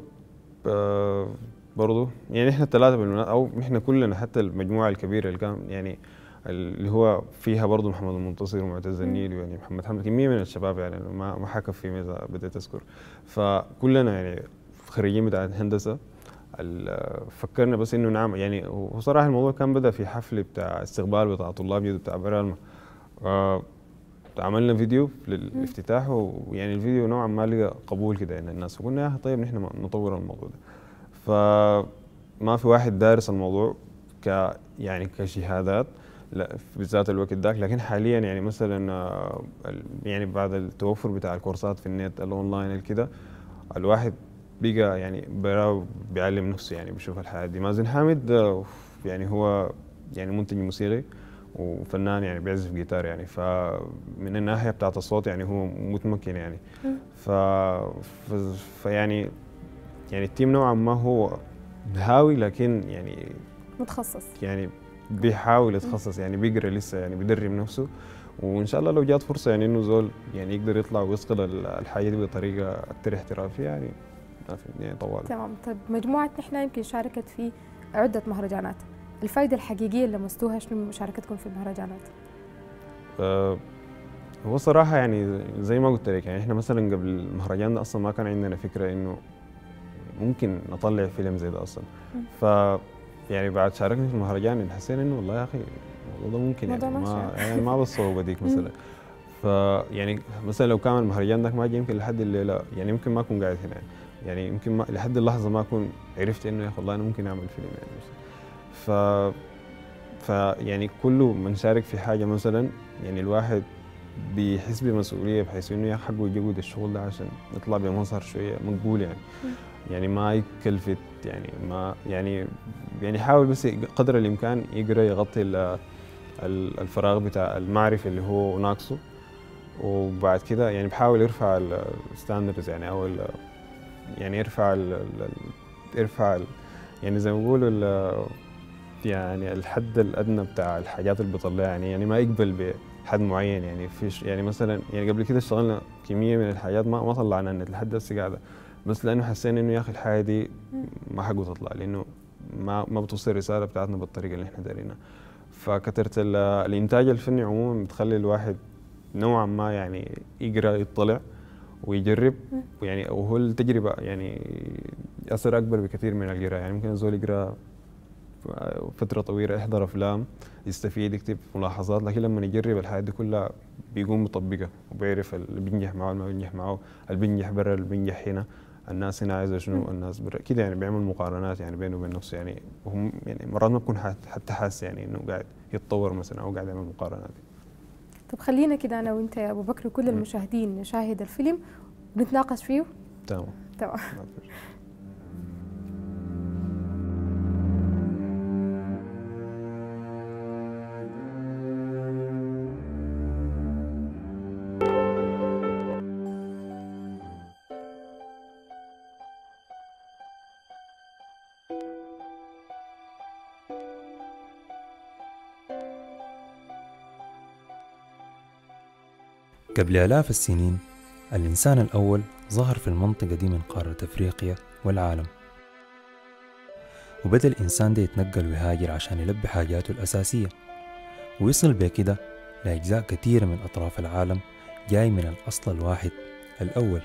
برضه يعني احنا الثلاثه او احنا كلنا حتى المجموعه الكبيره اللي كان يعني اللي هو فيها برضه محمد المنتصر ومعتز النيل يعني محمد حمد، كميه من الشباب يعني ما حكفي اذا بديت اذكر. فكلنا يعني خريجين بتاع هندسه، فكرنا بس انه نعمل يعني. وصراحه الموضوع كان بدا في حفل بتاع استقبال بتاع طلاب يدو بتاع برالما، عملنا فيديو للافتتاح، ويعني الفيديو نوعا ما لقى قبول كده يعني الناس، فقلنا يا اخي طيب نحن نطور الموضوع ده. فما في واحد دارس الموضوع يعني كشهادات لا بالذات الوقت ذاك، لكن حاليا يعني مثلا يعني بعد التوفر بتاع الكورسات في النت الاونلاين الكده، الواحد بقى يعني بيعلم نفسه يعني بيشوف الحياة دي. مازن حامد يعني هو يعني منتج موسيقي وفنان يعني بيعزف جيتار يعني، فمن الناحية بتاعت الصوت يعني هو متمكن يعني. فيعني التيم نوعا ما هو هاوي لكن يعني متخصص يعني بيحاول يتخصص يعني بيقرا لسه يعني بيدرب نفسه، وان شاء الله لو جات فرصه يعني انه زول يعني يقدر يطلع ويسقط الحاجه دي بطريقه اكثر احترافيه يعني يعني طوال. تمام. طيب مجموعه نحن يمكن شاركت في عده مهرجانات، الفائده الحقيقيه اللي لمستوها شنو من مشاركتكم في المهرجانات؟ هو صراحه يعني زي ما قلت لك يعني احنا مثلا قبل المهرجان ده اصلا ما كان عندنا فكره انه ممكن نطلع فيلم زي ده اصلا. يعني بعد شاركنا في المهرجان حسينا انه والله يا اخي الموضوع ده ممكن يعني ما بالصعوبه ديك مثلا. فيعني مثلا لو كان المهرجان ذاك ما جاي يمكن لحد الليله يعني يمكن ما اكون قاعد هنا يعني يمكن ما لحد اللحظه ما اكون عرفت انه يا اخي والله انا ممكن اعمل فيلم يعني. يعني كله من شارك في حاجه مثلا يعني الواحد بيحس بمسؤوليه بحيث انه حقه يجود الشغل ده عشان يطلع بمظهر شويه مقبول يعني. يعني ما يكلفت يعني ما يعني يحاول بس قدر الامكان يقرا يغطي الفراغ بتاع المعرفه اللي هو ناقصه، وبعد كده يعني بحاول يرفع الستاندردز يعني او يعني يرفع يعني زي ما بيقولوا يعني الحد الادنى بتاع الحاجات اللي بيطلعها، يعني ما يقبل بحد معين. يعني فيش يعني مثلا يعني قبل كده اشتغلنا كميه من الحاجات ما طلعنا النت لحد هسه قاعده، بس لانه حسينا انه يا اخي الحاجه دي ما حقه تطلع لانه ما بتوصل الرساله بتاعتنا بالطريقه اللي احنا دارينها. فكثره الانتاج الفني عموما بتخلي الواحد نوعا ما يعني يقرا يطلع ويجرب، ويعني وهو التجربه يعني اثر اكبر بكثير من القراءه. يعني ممكن الزول يقرا فتره طويله، يحضر افلام، يستفيد، يكتب ملاحظات، لكن لما يجرب الحاجات دي كلها بيقوم بيطبقها وبيعرف اللي بينجح معه واللي ما بينجح معه، اللي بينجح برا اللي بينجح هنا، الناس هنا عايزه شنو، الناس برا كده. يعني بيعمل مقارنات يعني بينه وبين نفسه، يعني وهم يعني مرات ما بكون حتى حاسس يعني انه قاعد يتطور مثلا او قاعد يعمل مقارنات. طب خلينا كده انا وانت يا ابو بكر وكل المشاهدين نشاهد الفيلم ونتناقش فيه. تمام. قبل آلاف السنين الإنسان الأول ظهر في المنطقة دي من قارة أفريقيا والعالم، وبدأ الإنسان ده يتنقل ويهاجر عشان يلبي حاجاته الأساسية، ويصل بكده لأجزاء كثيرة من أطراف العالم جاي من الأصل الواحد الأول.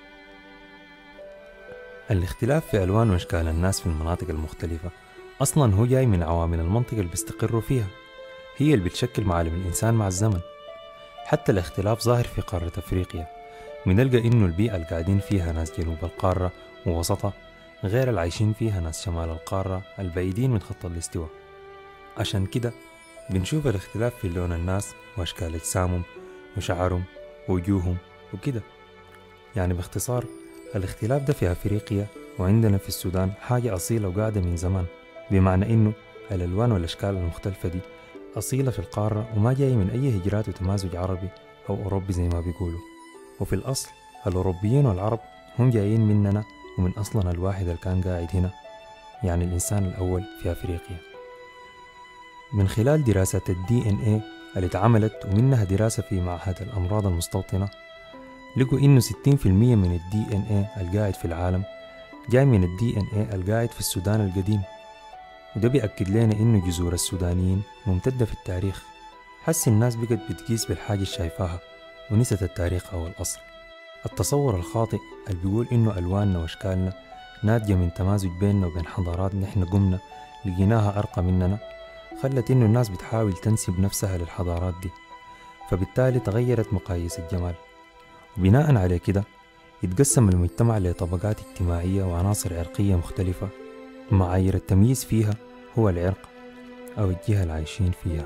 الاختلاف في ألوان وأشكال الناس في المناطق المختلفة أصلاً هو جاي من عوامل المنطقة اللي بيستقروا فيها، هي اللي بتشكل معالم الإنسان مع الزمن. حتى الاختلاف ظاهر في قارة أفريقيا، بنلقى إنه البيئة اللي قاعدين فيها ناس جنوب القارة ووسطها غير العايشين فيها ناس شمال القارة البعيدين من خط الاستواء. عشان كده بنشوف الاختلاف في لون الناس وأشكال أجسامهم وشعرهم ووجوههم وكده. يعني باختصار الاختلاف ده في أفريقيا وعندنا في السودان حاجة أصيلة وقاعدة من زمان، بمعنى إنه الألوان والأشكال المختلفة دي أصيلة في القارة وما جاي من أي هجرات وتمازج عربي أو أوروبي زي ما بيقولوا. وفي الأصل الأوروبيين والعرب هم جايين مننا ومن أصلنا الواحد اللي كان قاعد هنا، يعني الإنسان الأول في أفريقيا. من خلال دراسة DNA اللي اتعملت ومنها دراسة في معهد الأمراض المستوطنة، لقوا إنه 60% من DNA القاعد في العالم جاي من DNA القاعد في السودان القديم، وده بيأكد لنا إنه جذور السودانيين ممتدة في التاريخ. حس الناس بقت بتقيس بالحاجة الشايفاها ونسيت التاريخ أو الأصل. التصور الخاطئ اللي بيقول إنه ألواننا وأشكالنا ناتجة من تمازج بيننا وبين حضارات نحن قمنا لقيناها أرقى مننا، خلت إنه الناس بتحاول تنسب نفسها للحضارات دي، فبالتالي تغيرت مقاييس الجمال. وبناء على كده يتقسم المجتمع لطبقات اجتماعية وعناصر عرقية مختلفة، معايير التمييز فيها هو العرق أو الجهة اللي عايشين فيها.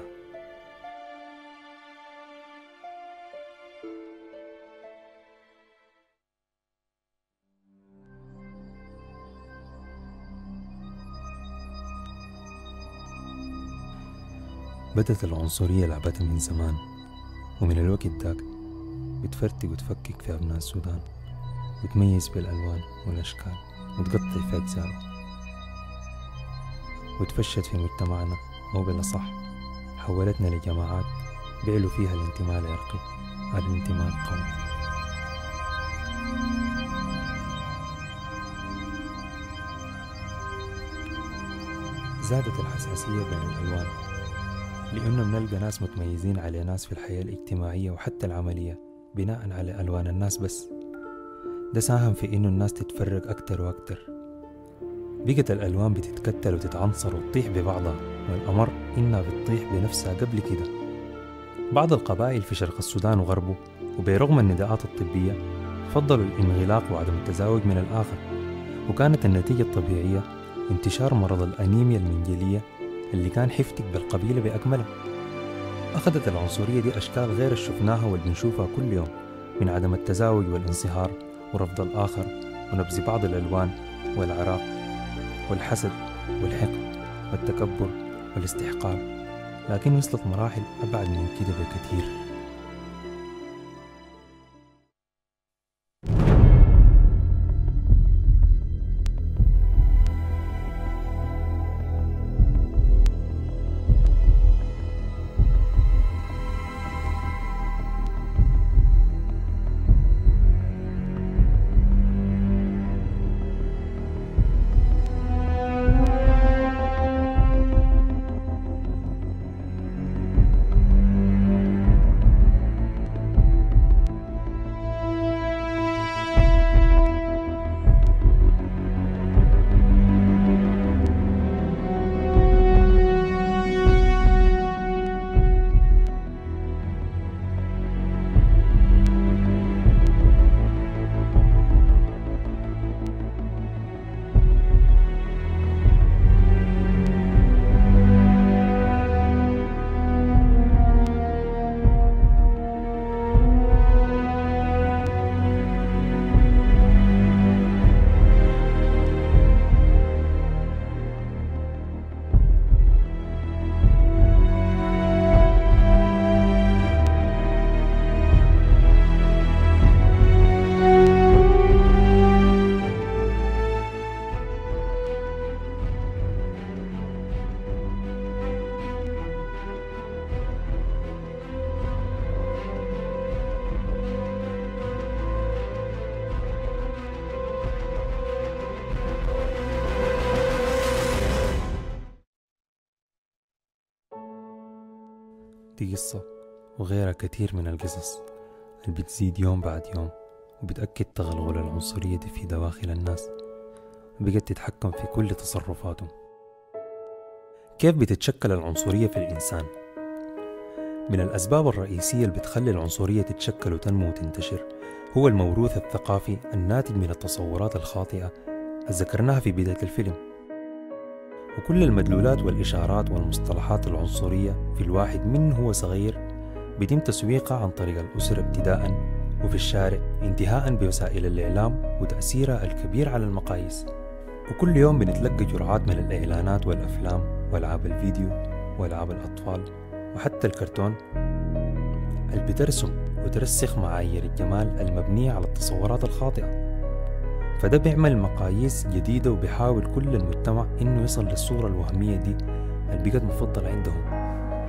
بدت العنصرية لعبتها من زمان، ومن الوقت داك بتفرتق وتفكك في أبناء السودان وتميز بالألوان والأشكال وتقطع في أجزاء، وتفشت في مجتمعنا، أو بالأصح حولتنا لجماعات بيعلوا فيها الانتماء العرقي على الانتماء القومي. زادت الحساسية بين الألوان، لأنه بنلقى ناس متميزين على ناس في الحياة الاجتماعية وحتى العملية بناء على ألوان الناس بس. ده ساهم في إنه الناس تتفرق أكتر وأكتر، بقت الألوان بتتكتل وتتعنصر وتطيح ببعضها، والأمر إنها بتطيح بنفسها قبل كده. بعض القبائل في شرق السودان وغربه وبرغم النداءات الطبية فضلوا الانغلاق وعدم التزاوج من الآخر، وكانت النتيجة الطبيعية انتشار مرض الأنيميا المنجلية اللي كان حفتك بالقبيلة بأكملها. أخذت العنصرية دي أشكال غير اللي شفناها واللي بنشوفها كل يوم، من عدم التزاوج والانصهار ورفض الآخر ونبذ بعض الألوان والعراق والحسد والحقد والتكبر والاستحقار، لكن وصلت مراحل أبعد من كده بكثير. في قصة وغيرها كتير من القصص اللي بتزيد يوم بعد يوم وبتأكد تغلغل العنصرية دي في دواخل الناس وبقت تتحكم في كل تصرفاتهم. كيف بتتشكل العنصرية في الإنسان؟ من الأسباب الرئيسية اللي بتخلي العنصرية تتشكل وتنمو وتنتشر هو الموروث الثقافي الناتج من التصورات الخاطئة اللي ذكرناها في بداية الفيلم، وكل المدلولات والإشارات والمصطلحات العنصرية في الواحد من هو صغير بيتم تسويقها عن طريق الأسرة ابتداءً وفي الشارع انتهاءً بوسائل الإعلام وتأثيرها الكبير على المقاييس. وكل يوم بنتلقى جرعات من الإعلانات والأفلام وألعاب الفيديو وألعاب الأطفال وحتى الكرتون اللي بترسم وترسخ معايير الجمال المبنية على التصورات الخاطئة. فده بيعمل مقاييس جديدة وبيحاول كل المجتمع إنه يصل للصورة الوهمية دي اللي بقت مفضلة عندهم.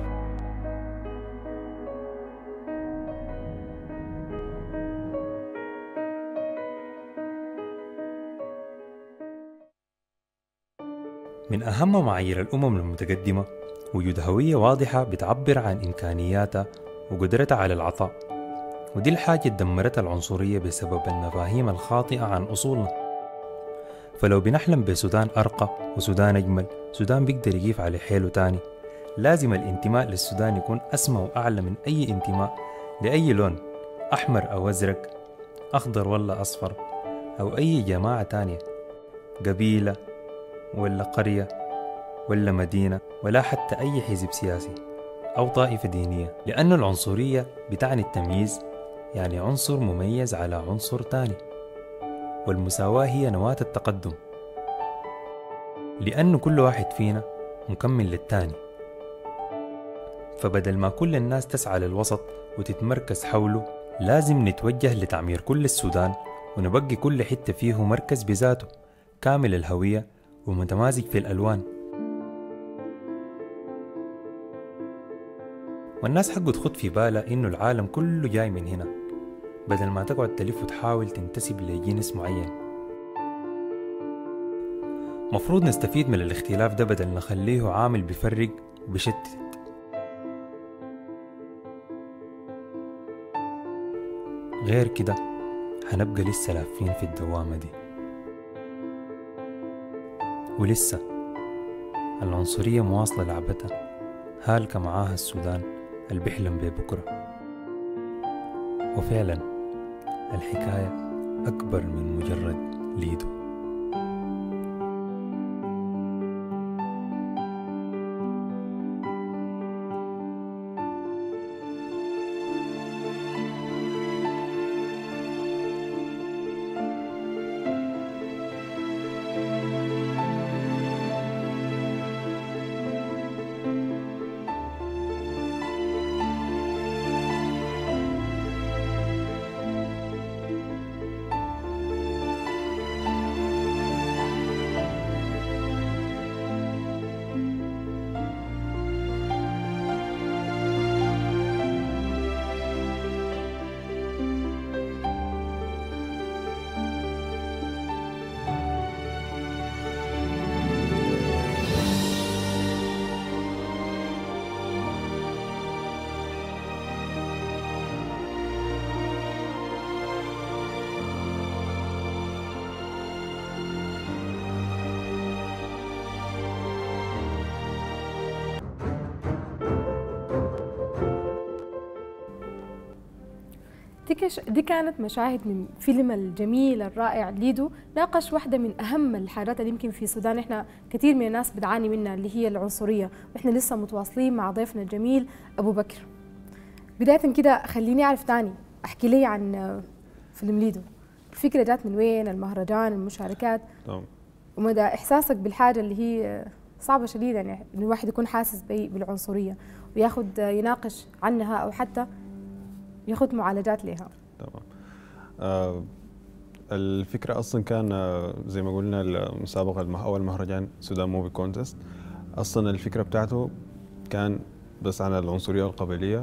من أهم معايير الأمم المتقدمة وجود هوية واضحة بتعبر عن إمكانياتها وقدرتها على العطاء، ودي الحاجة دمرت العنصرية بسبب المفاهيم الخاطئة عن أصولنا. فلو بنحلم بسودان أرقى وسودان أجمل، سودان بيقدر يقيف على حيله تاني. لازم الانتماء للسودان يكون أسمى وأعلى من أي انتماء لأي لون، أحمر أو أزرق، أخضر ولا أصفر، أو أي جماعة تانية، قبيلة ولا قرية ولا مدينة، ولا حتى أي حزب سياسي أو طائفة دينية. لأن العنصرية بتعني التمييز، يعني عنصر مميز على عنصر تاني، والمساواة هي نواة التقدم، لأن كل واحد فينا مكمل للتاني. فبدل ما كل الناس تسعى للوسط وتتمركز حوله، لازم نتوجه لتعمير كل السودان ونبقي كل حتة فيه مركز بذاته كامل الهوية ومتمازج في الألوان. والناس حقه تخد في بالها إنه العالم كله جاي من هنا، بدل ما تقعد تلف وتحاول تنتسب لجنس معين. مفروض نستفيد من الاختلاف ده بدل نخليه عامل بيفرق وبيشتت. غير كده هنبقى لسه لافين في الدوامة دي، ولسه العنصرية مواصلة لعبتها هالكة معاها السودان اللي بيحلم ببكرة. وفعلا الحكاية أكبر من مجرد ليدو. دي كانت مشاهد من فيلم الجميل الرائع ليدو، ناقش واحدة من أهم الحاجات اللي يمكن في السودان إحنا كثير من الناس بتعاني منها، اللي هي العنصرية، وإحنا لسه متواصلين مع ضيفنا الجميل أبو بكر. بداية كده خليني أعرف تاني، أحكي لي عن فيلم ليدو، الفكرة جات من وين؟ المهرجان، المشاركات، ومدى إحساسك بالحاجة اللي هي صعبة شديدة، يعني إن الواحد يكون حاسس بالعنصرية وياخد يناقش عنها أو حتى ياخد معالجات لها. تمام. الفكرة أصلا كان زي ما قلنا المسابقة أول مهرجان سودان موفي كونتست، أصلا الفكرة بتاعته كان بس عن العنصرية القبلية.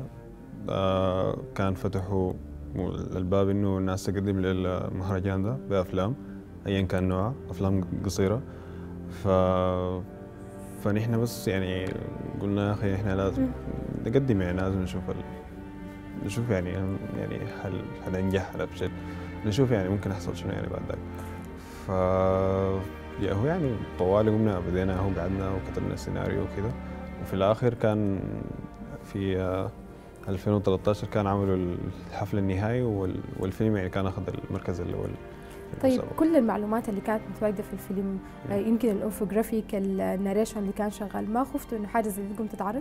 كان فتحوا الباب إنه الناس تقدم للمهرجان ده بأفلام أيا كان نوعها، أفلام قصيرة. فنحن بس يعني قلنا يا اخي احنا لازم نقدم، يعني لازم نشوف يعني هل حننجح ولا بشكل، نشوف يعني ممكن يحصل شنو يعني بعد ذلك. ف هو يعني طوالي قمنا بدينا هو قعدنا وكتبنا السيناريو وكده، وفي الاخر كان في 2013 كان عملوا الحفل النهائي والفيلم يعني كان اخذ المركز الاول. طيب كل المعلومات اللي كانت متواجده في الفيلم، يمكن الانفوجرافيك، الناريشن اللي كان شغال، ما خفتوا انه حاجه زي دي تقوم تتعرض؟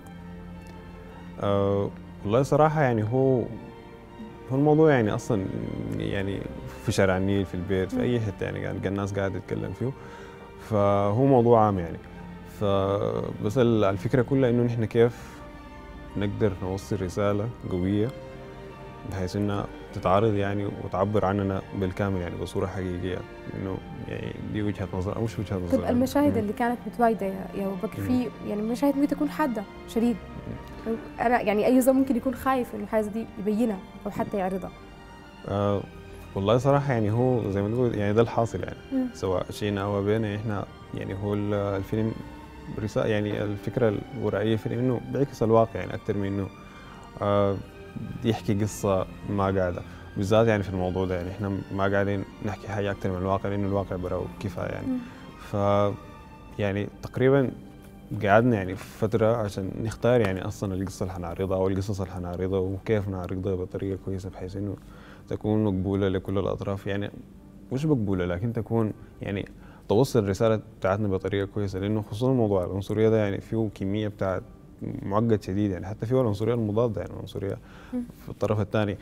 والله صراحه يعني هو الموضوع يعني اصلا يعني في شارع النيل، في البيت، في اي حته يعني كان الناس قاعده تتكلم فيه، فهو موضوع عام يعني. فبس الفكره كلها انه نحن كيف نقدر نوصل رساله قويه بحيث انها تتعارض يعني وتعبر عننا بالكامل يعني بصوره حقيقيه، انه يعني دي وجهه نظر او مش وجهه نظر. طيب المشاهد اللي كانت متواجده يا ابو بكر، في يعني مشاهد ممكن تكون حاده شديد، انا يعني اي زول ممكن يكون خايف انه الحاجه دي يبينها او حتى يعرضها. والله صراحه يعني هو زي ما تقول يعني ده الحاصل يعني سواء شئنا او ابينا احنا يعني هو الفيلم رساله، يعني الفكره الورائيه في انه بيعكس الواقع يعني اكثر من انه يحكي قصه ما قاعده، بالذات يعني في الموضوع ده يعني احنا ما قاعدين نحكي حاجه اكثر من الواقع لانه الواقع براه كفايه يعني. ف يعني تقريبا قعدنا يعني فتره عشان نختار يعني اصلا القصه اللي حنعرضها او القصص اللي حنعرضها وكيف نعرضها بطريقه كويسه بحيث انه تكون مقبوله لكل الاطراف، يعني مش مقبوله لكن تكون يعني توصل الرساله بتاعتنا بطريقه كويسه، لانه خصوصا موضوع العنصريه ده يعني فيه كميه بتاعت معقد شديد يعني، حتى فيه العنصريه المضاده يعني العنصريه في الطرف الثاني.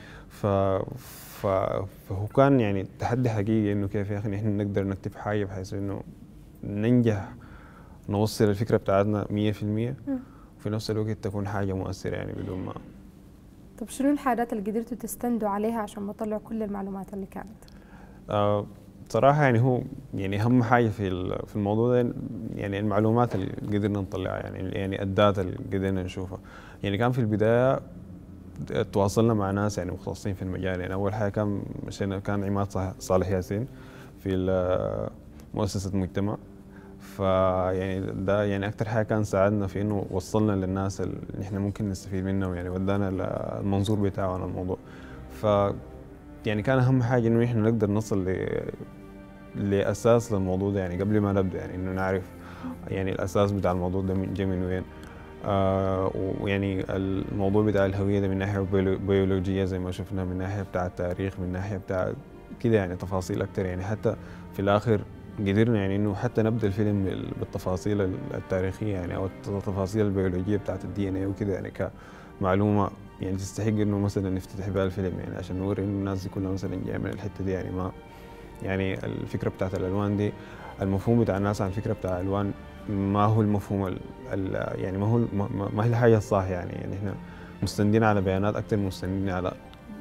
فهو كان يعني تحدي حقيقي انه كيف يا اخي نحن نقدر نكتب حاجه بحيث انه ننجح نوصل الفكره بتاعتنا 100% وفي نفس الوقت تكون حاجه مؤثره يعني بدون ما. طب شنو الحاجات اللي قدرتوا تستندوا عليها عشان ما تطلعوا كل المعلومات اللي كانت؟ صراحه يعني هو يعني اهم حاجه في الموضوع ده يعني المعلومات اللي قدرنا نطلعها يعني الداتا اللي قدرنا نشوفها. يعني كان في البدايه تواصلنا مع ناس يعني مختصين في المجال، يعني اول حاجه كان عماد صالح ياسين في مؤسسه مجتمع، فيعني ده يعني اكثر حاجه كان ساعدنا في انه وصلنا للناس اللي احنا ممكن نستفيد منهم، يعني ودانا المنظور بتاعه عن الموضوع. ف يعني كان اهم حاجه انه احنا نقدر نصل لاساس للموضوع ده يعني قبل ما نبدا، يعني انه نعرف يعني الاساس بتاع الموضوع ده جاي من وين. ويعني الموضوع بتاع الهويه ده من ناحيه بيولوجيه زي ما شفنا، من ناحيه بتاع التاريخ، من ناحيه بتاع كده يعني تفاصيل اكثر، يعني حتى في الاخر قدرنا يعني انه حتى نبدا الفيلم بالتفاصيل التاريخيه يعني او التفاصيل البيولوجيه بتاعت الDNA وكده، يعني كمعلومه يعني تستحق انه مثلا نفتتح بها الفيلم، يعني عشان نوري انه الناس دي كلها مثلا جايه من الحته دي، يعني ما يعني الفكره بتاعت الالوان دي، المفهوم بتاع الناس عن الفكره بتاع الالوان ما هو المفهوم يعني ما هي الحاجه الصح، يعني احنا مستندين على بيانات اكثر من مستندين على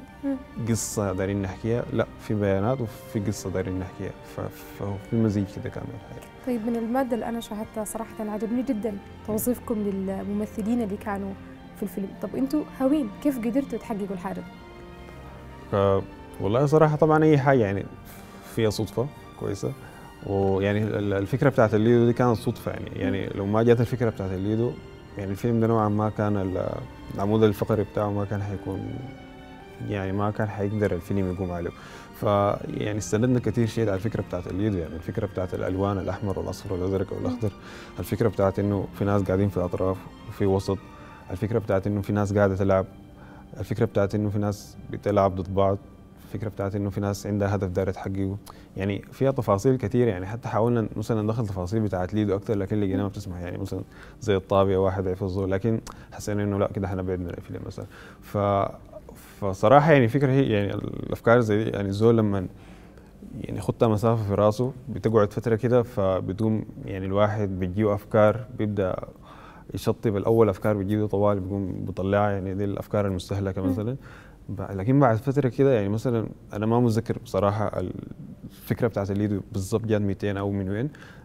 قصه دايرين نحكيها، لا في بيانات وفي قصه دايرين نحكيها، فهو في مزيج كده كامل الحاجه. طيب من الماده اللي انا شاهدتها صراحه عجبني جدا توظيفكم للممثلين اللي كانوا في الفيلم. طب انتوا هاوين كيف قدرتوا تحققوا الحاجه دي؟ والله صراحه طبعا اي حاجه يعني فيها صدفه كويسه، ويعني الفكره بتاعت الليدو دي كانت صدفه يعني لو ما جات الفكره بتاعت الليدو يعني الفيلم ده نوعا ما كان العمود الفقري بتاعه ما كان حيكون يعني ما كان حيقدر الفيلم يقوم عليه. فيعني استندنا كثير شيء على الفكره بتاعت الليدو، يعني الفكره بتاعت الالوان الاحمر والاصفر والازرق والاخضر، الفكره بتاعت انه في ناس قاعدين في الاطراف وفي وسط، الفكره بتاعت انه في ناس قاعده تلعب، الفكره بتاعت انه في ناس بتلعب ضد بعض، الفكره بتاعت انه في ناس عندها هدف دايره تحققه، يعني فيها تفاصيل كثير، يعني حتى حاولنا مثلا ندخل تفاصيل بتاعت ليدو اكثر لكن لقينا ما بتسمح، يعني مثلا زي الطابيه واحد يحفظه، لكن حسينا انه لا كده حنبعد من الفيلم مثلا. فصراحه يعني فكره هي يعني الافكار زي دي يعني الزول لما يعني يخطها مسافه في راسه بتقعد فتره كده، فبدون يعني الواحد بتجيه افكار بيبدا يشطب الاول افكار بتجيه طوال بيقوم بيطلعها، يعني دي الافكار المستهلكه مثلا. لكن بعد فتره كده يعني مثلا انا ما متذكر بصراحه الفكره بتاعت الليدو بالضبط جات 200 او من وين،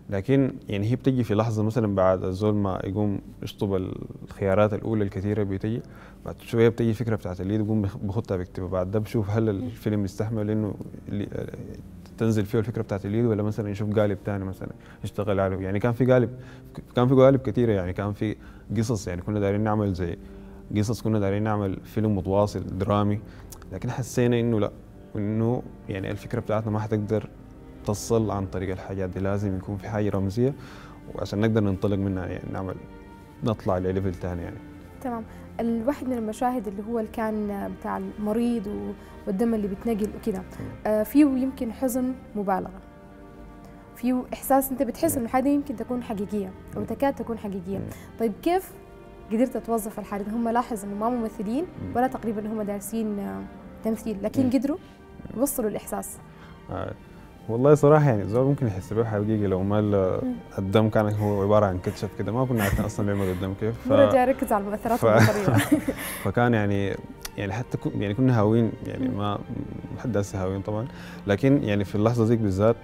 لكن يعني هي بتجي في لحظه مثلا بعد الزول ما يقوم يشطب الخيارات الاولى الكثيره بتجي، بعد شويه بتجي الفكره بتاعت الليد يقوم بخطها بيكتبها، بعد ده بشوف هل الفيلم يستحمل انه تنزل فيه الفكره بتاعت الليد، ولا مثلا يشوف قالب ثاني مثلا يشتغل عليه. يعني كان في قالب كثيره، يعني كان في قصص، يعني كنا دايرين نعمل زي قصص، كنا دايرين نعمل فيلم متواصل درامي، لكن حسينا انه لا، انه يعني الفكره بتاعتنا ما حتقدر تصل عن طريق الحاجات دي، لازم يكون في حاجه رمزيه وعشان نقدر ننطلق منها، يعني نطلع لليفل ثاني يعني. تمام. الواحد من المشاهد اللي هو اللي كان بتاع المريض والدم اللي بيتنقل وكده، فيه يمكن حزن مبالغه، فيه احساس انت بتحس انه حاجه يمكن تكون حقيقيه او تكاد تكون حقيقيه. طيب كيف قدرت توظف الحاجه دي؟ هم لاحظ انه ما ممثلين ولا تقريبا هم دارسين تمثيل، لكن قدروا يوصلوا الاحساس. والله صراحه يعني الزول ممكن يحس به حقيقي لو ما الدم كان هو عباره عن كاتشب كده، ما كنا عارفين اصلا بيعملوا الدم كيف. رجع ركز على المؤثرات البصريه. فكان يعني حتى يعني كنا هاويين، يعني ما حد هسه هاويين طبعا، لكن يعني في اللحظه ذيك بالذات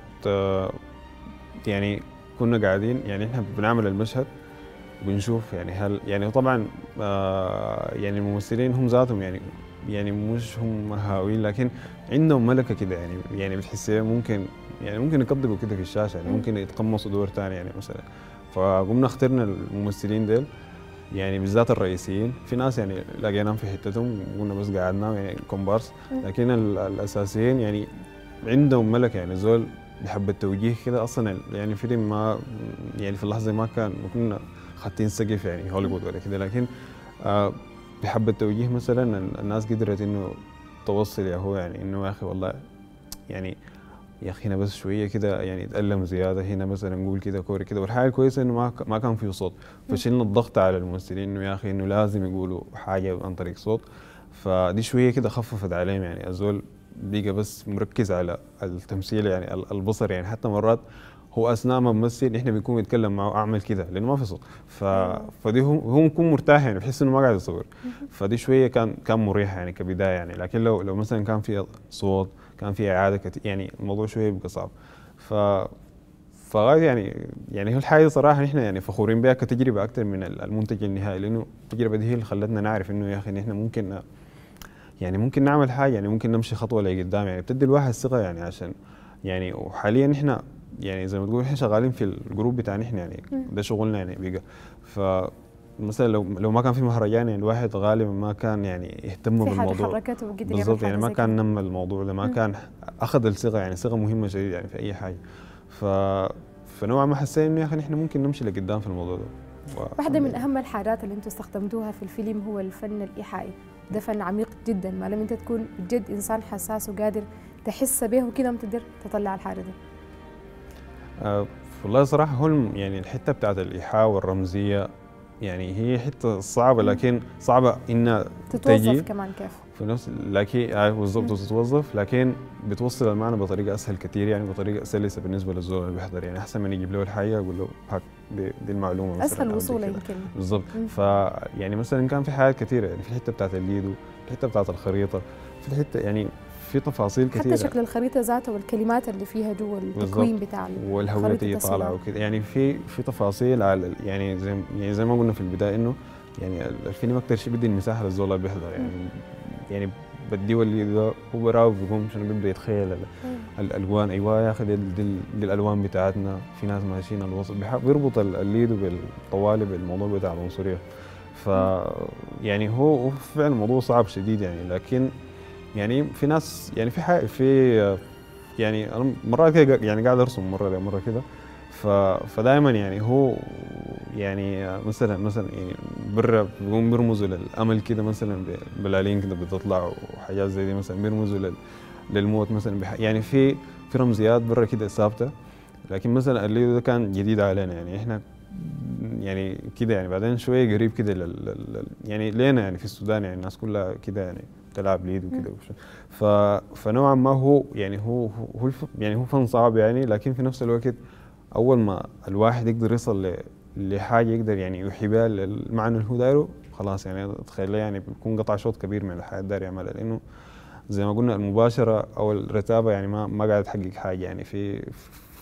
يعني كنا قاعدين، يعني احنا بنعمل المشهد وبنشوف يعني هل يعني طبعا يعني الممثلين هم ذاتهم يعني مش هم هاويين، لكن عندهم ملكه كده، يعني بتحسيه ممكن يقضبوا كده في الشاشه، يعني ممكن يتقمصوا دور ثاني يعني مثلا. فقمنا اخترنا الممثلين ديل، يعني بالذات الرئيسيين، في ناس يعني لقيناهم في حتتهم وقلنا بس قعدناهم يعني كومبارس، لكن الاساسيين يعني عندهم ملكه، يعني زول بحب التوجيه كده اصلا. يعني فيلم ما يعني في اللحظه ما كنا خاتين سقف يعني هوليوود ولا كده، لكن بحب التوجيه مثلا الناس قدرت انه توصل يا هو، يعني انه يا اخي والله يعني يا اخي هنا بس شويه كده يعني يتألم زياده، هنا مثلا نقول كده كوري كده. والحاجه الكويسه انه ما كان في صوت، فشلنا الضغط على الممثلين انه يا اخي انه لازم يقولوا حاجه عن طريق صوت، فدي شويه كده خففت عليهم. يعني الزول بيجي بس مركز على التمثيل، يعني البصر، يعني حتى مرات هو اثناء ما بمثل احنا بنكون بنتكلم معه اعمل كده لانه ما في صوت، فدي هو بيكون مرتاح، يعني بحس انه ما قاعد يصور، فدي شويه كان مريح يعني كبدايه يعني. لكن لو مثلا كان في صوت، كان في اعاده يعني الموضوع شويه بيبقى صعب. فغاية يعني هو الحاجه صراحه نحن يعني فخورين بها كتجربه اكثر من المنتج النهائي، لانه التجربه دي هي اللي خلتنا نعرف انه يا اخي نحن ممكن نعمل حاجه، يعني ممكن نمشي خطوه لقدام، يعني بتدي الواحد ثقه يعني. عشان يعني وحاليا نحن يعني زي ما تقول احنا شغالين في الجروب بتاعنا احنا، يعني ده شغلنا يعني بقى. فمثلا لو ما كان في مهرجان، يعني الواحد غالبا ما كان يعني يهتم بالموضوع بالضبط، يعني ما كان نمى الموضوع ده، ما كان اخذ الثقه، يعني ثقه مهمه شديد يعني في اي حاجه. فنوعا ما حسينا انه يا اخي احنا ممكن نمشي لقدام في الموضوع ده. واحده من اهم الحاجات اللي انتم استخدمتوها في الفيلم هو الفن الايحائي، ده فن عميق جدا، ما لم انت تكون بجد انسان حساس وقادر تحس به وكده ما تقدر تطلع الحاجه دي. والله صراحه هو يعني الحته بتاعت الايحاء والرمزيه يعني هي حته صعبه، لكن صعبه انها تتوظف كمان كيف في نفس، لكن بالضبط تتوظف، لكن بتوصل المعنى بطريقه اسهل كثير، يعني بطريقه سلسه بالنسبه للزول اللي بيحضر، يعني احسن من يجيب له الحاجه يقول له هاك دي المعلومه مثلا اسهل وصولا يمكن بالضبط. فيعني مثلا كان في حاجات كثيره، يعني في الحته بتاعت الليدو، في الحته بتاعت الخريطه، في الحته يعني في تفاصيل كثيره، حتى شكل الخريطه ذاتها والكلمات اللي فيها جوا التكوين بتاع والهويه اللي طالعه وكده، يعني في تفاصيل على يعني زي ما قلنا في البدايه انه يعني الفيلم اكثر شيء بدي المساحه للزول اللي بيحضر، يعني بديه اللي ده هو براو بيقوم عشان بيبدا يتخيل الالوان. ايوه يا اخي دي الالوان بتاعتنا، في ناس ماشيين الوسط، بيربط الليدو بالطوالي بالموضوع بتاع العنصريه. ف يعني هو فعلا موضوع صعب شديد يعني، لكن يعني في ناس يعني يعني انا مرات كده يعني قاعد ارسم مره كده، فدائما يعني هو يعني مثلا يعني بيقوم بيرمزوا للامل كده، مثلا بلالين كده بتطلع وحاجات زي دي، مثلا بيرمزوا للموت مثلا يعني في رمزيات برا كده ثابته. لكن مثلا اللي ده كان جديد علينا، يعني احنا يعني كده يعني بعدين شويه قريب كده يعني لينا يعني في السودان، يعني الناس كلها كده يعني تلعب ليد وكده. فنوعا ما هو يعني هو فن صعب يعني، لكن في نفس الوقت اول ما الواحد يقدر يصل لحاجه يقدر يعني يحبها المعنى اللي هو دايره، خلاص يعني تخيل يعني بيكون قطع شوط كبير من الحياه داير يعملها، لانه زي ما قلنا المباشره او الرتابه يعني ما قاعد تحقق حاجه يعني في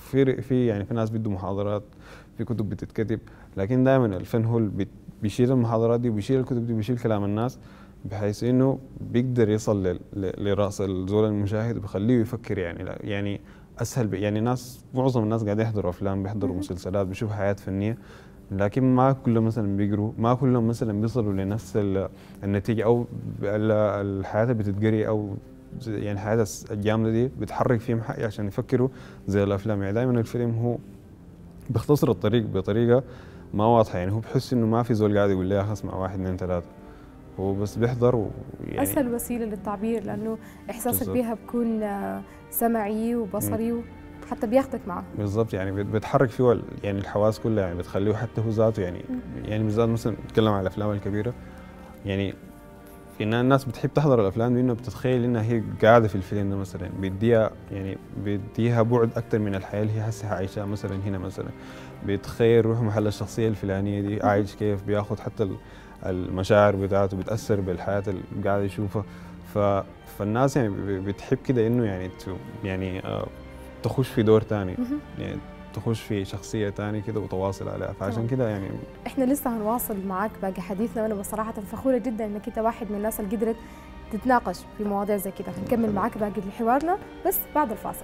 في يعني في ناس بيدوا محاضرات، في كتب بتتكتب، لكن دائما الفن هو بيشيل المحاضرات دي وبيشيل الكتب دي وبيشيل كلام الناس، بحيث انه بيقدر يصل لراس الزول المشاهد وبيخليه يفكر. يعني اسهل يعني معظم الناس قاعدين يحضروا افلام، بيحضروا مسلسلات، بيشوفوا حياه فنيه، لكن ما كلهم مثلا بيقروا، ما كلهم مثلا بيصلوا لنفس النتيجه، او الحياه اللي بتتقري، او يعني الحياه الجامده دي بتحرك فيهم حق عشان يفكروا زي الافلام. يعني دائما الفيلم هو بيختصر الطريق بطريقه ما واضحه، يعني هو بحس انه ما في زول قاعد يقول لي يا اخي اسمع 1 2 3، هو بس بيحضر يعني اسهل وسيله للتعبير، لانه احساسك بيها بكون سمعي وبصري وحتى بياخدك معه. بالضبط، يعني بتحرك فيه يعني الحواس كلها، يعني بتخليه حتى هو ذاته يعني بالذات مثلا نتكلم عن الافلام الكبيره، يعني ان الناس بتحب تحضر الافلام دي انه بتتخيل انها هي قاعده في الفيلم ده مثلا، بيديها بعد اكثر من الحياه اللي هي هسه عايشاها مثلا هنا مثلا، بيتخيل روح محل الشخصيه الفلانيه دي عايش كيف، بياخذ حتى المشاعر بتاعته، بتاثر بالحياه اللي قاعد يشوفها. فالناس يعني بتحب كده انه يعني تخش في دور ثاني، يعني تخش في شخصيه ثانيه كده وتواصل عليها، فعشان كده يعني احنا لسه هنواصل معاك باقي حديثنا، وانا بصراحه فخوره جدا انك انت واحد من الناس اللي قدرت تتناقش في مواضيع زي كده. هنكمل معاك باقي حوارنا بس بعد الفاصل.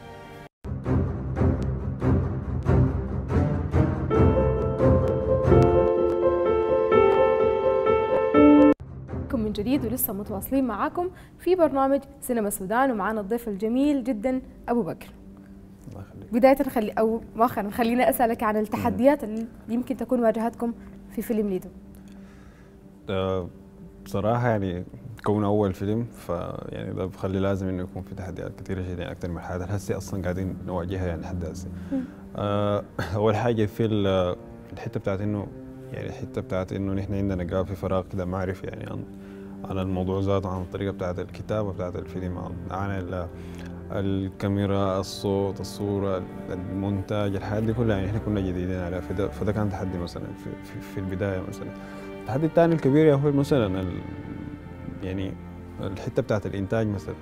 من جديد ولسه متواصلين معاكم في برنامج سينما السودان، ومعانا الضيف الجميل جدا ابو بكر. بداية أو مؤخرا خليني أسألك عن التحديات اللي يمكن تكون واجهتكم في فيلم ليدو. بصراحة يعني كون أول فيلم، فيعني ده بخلي لازم إنه يكون في تحديات كثيرة جدا أكثر من حاجة هسه أصلا قاعدين نواجهها يعني لحد هسه. أول حاجة في الحتة بتاعت إنه نحن عندنا جاب في فراغ كده معرفي يعني عن الموضوع ذاته، عن الطريقة بتاعت الكتابة بتاعت الفيلم، عن الكاميرا، الصوت، الصورة، المونتاج، الحاجات دي كلها يعني احنا كنا جديدين عليها، فده كان تحدي مثلا في البداية مثلا. التحدي الثاني الكبير هو مثلا يعني الحتة بتاعت الإنتاج مثلا،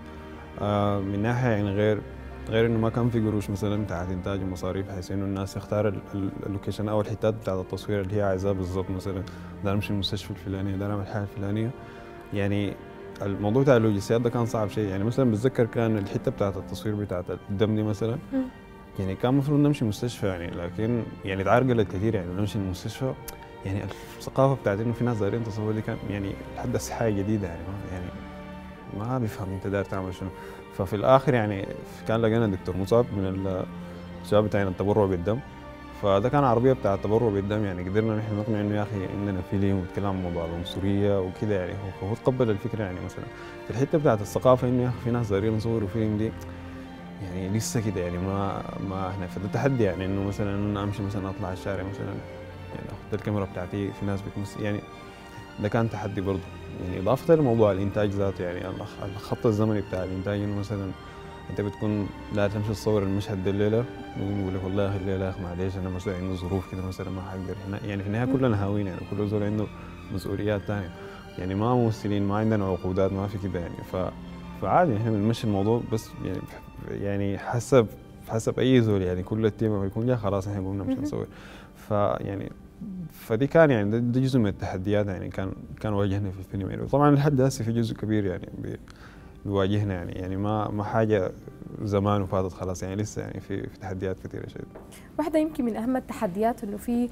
من ناحية يعني غير إنه ما كان في قروش مثلا بتاعت إنتاج ومصاريف، بحيث إنه الناس تختار اللوكيشن أو الحتات بتاعت التصوير اللي هي عايزاها بالضبط، مثلا ده نمشي المستشفى الفلانية، ده نعمل الحاجة الفلانية. يعني الموضوع بتاع اللوجيستيات ده كان صعب شيء. يعني مثلا بتذكر كان الحته بتاعت التصوير بتاعت الدم دي مثلا، يعني كان المفروض نمشي مستشفى يعني، لكن يعني تعرقلت كثير يعني نمشي المستشفى. يعني الثقافه بتاعت انه في ناس دايرين تصور دي كان يعني لحد هسه حاجه جديده يعني ما بيفهم انت داير تعمل شنو. ففي الاخر يعني كان لقينا الدكتور مصعب من الشباب بتاعنا التبرع بالدم، فده كان عربيه بتاع التبرع بالدم، يعني قدرنا نحن نقنع انه يا اخي عندنا فيلم ونتكلم عن موضوع العنصريه وكده يعني، فهو تقبل الفكره. يعني مثلا في الحته بتاعت الثقافه انه يا اخي في ناس دايرين يصوروا فيلم دي، يعني لسه كده يعني ما احنا فده تحدي، يعني انه مثلا انا امشي مثلا اطلع الشارع مثلا يعني اخذ الكاميرا بتاعتي في ناس بتمثل، يعني ده كان تحدي برضه. يعني اضافه لموضوع الانتاج ذاته، يعني الخط الزمني بتاع الانتاج انه مثلا انت بتكون لا تمشي تصور المشهد ده الليله، يقول لك والله الليله يا اخي معلش انا مثلا عندي ظروف كده مثلا ما حقدر. يعني في النهايه كلنا هاويين، يعني كل زول عنده مسؤوليات ثانيه، يعني ما ممثلين، ما عندنا عقودات، ما في كده يعني. فعادي احنا بنمشي الموضوع بس يعني حسب اي زول، يعني كل التيم لما يكون جاي خلاص احنا قمنا نمشي نصور. فيعني فدي كان يعني ده جزء من التحديات يعني كان واجهنا في الفيلم يعني. وطبعا لحد هسه في جزء كبير يعني بيواجهنا يعني ما حاجه زمان وفاتت خلاص، يعني لسه يعني في تحديات كثيره شديد. واحده يمكن من اهم التحديات انه في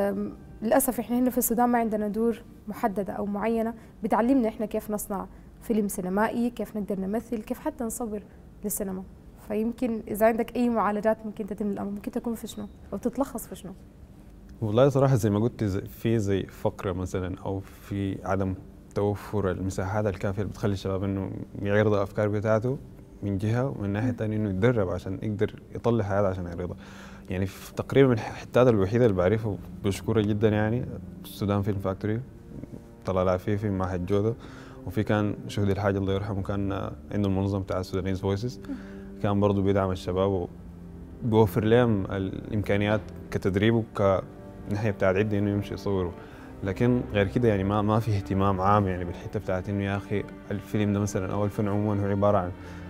للاسف احنا هنا في السودان ما عندنا دور محدده او معينه بتعلمنا احنا كيف نصنع فيلم سينمائي، كيف نقدر نمثل، كيف حتى نصور للسينما. فيمكن اذا عندك اي معالجات ممكن تتم الامر، ممكن تكون في شنو او تتلخص في شنو؟ والله صراحه زي ما قلت في زي فقره مثلا او في عدم توفر المساحات الكافيه اللي بتخلي الشباب انه يعرض الافكار بتاعته من جهه، ومن ناحيه ثانيه انه يتدرب عشان يقدر يطلع حاجات عشان يعرضها. يعني في تقريبا من الحتات الوحيده اللي بعرفها بشكرها جدا يعني السودان فيلم فاكتوري، طلع في معهد جوده، وفي كان شهدي الحاج الله يرحمه كان عنده المنظمه بتاع السودانيز فويسز، كان برضه بيدعم الشباب وبيوفر لهم الامكانيات كتدريب وكناحيه بتاعت عده انه يمشي يصوروا. لكن غير كده يعني ما في اهتمام عام يعني بالحته بتاعت انه يا اخي الفيلم ده مثلا او الفن عموما هو عباره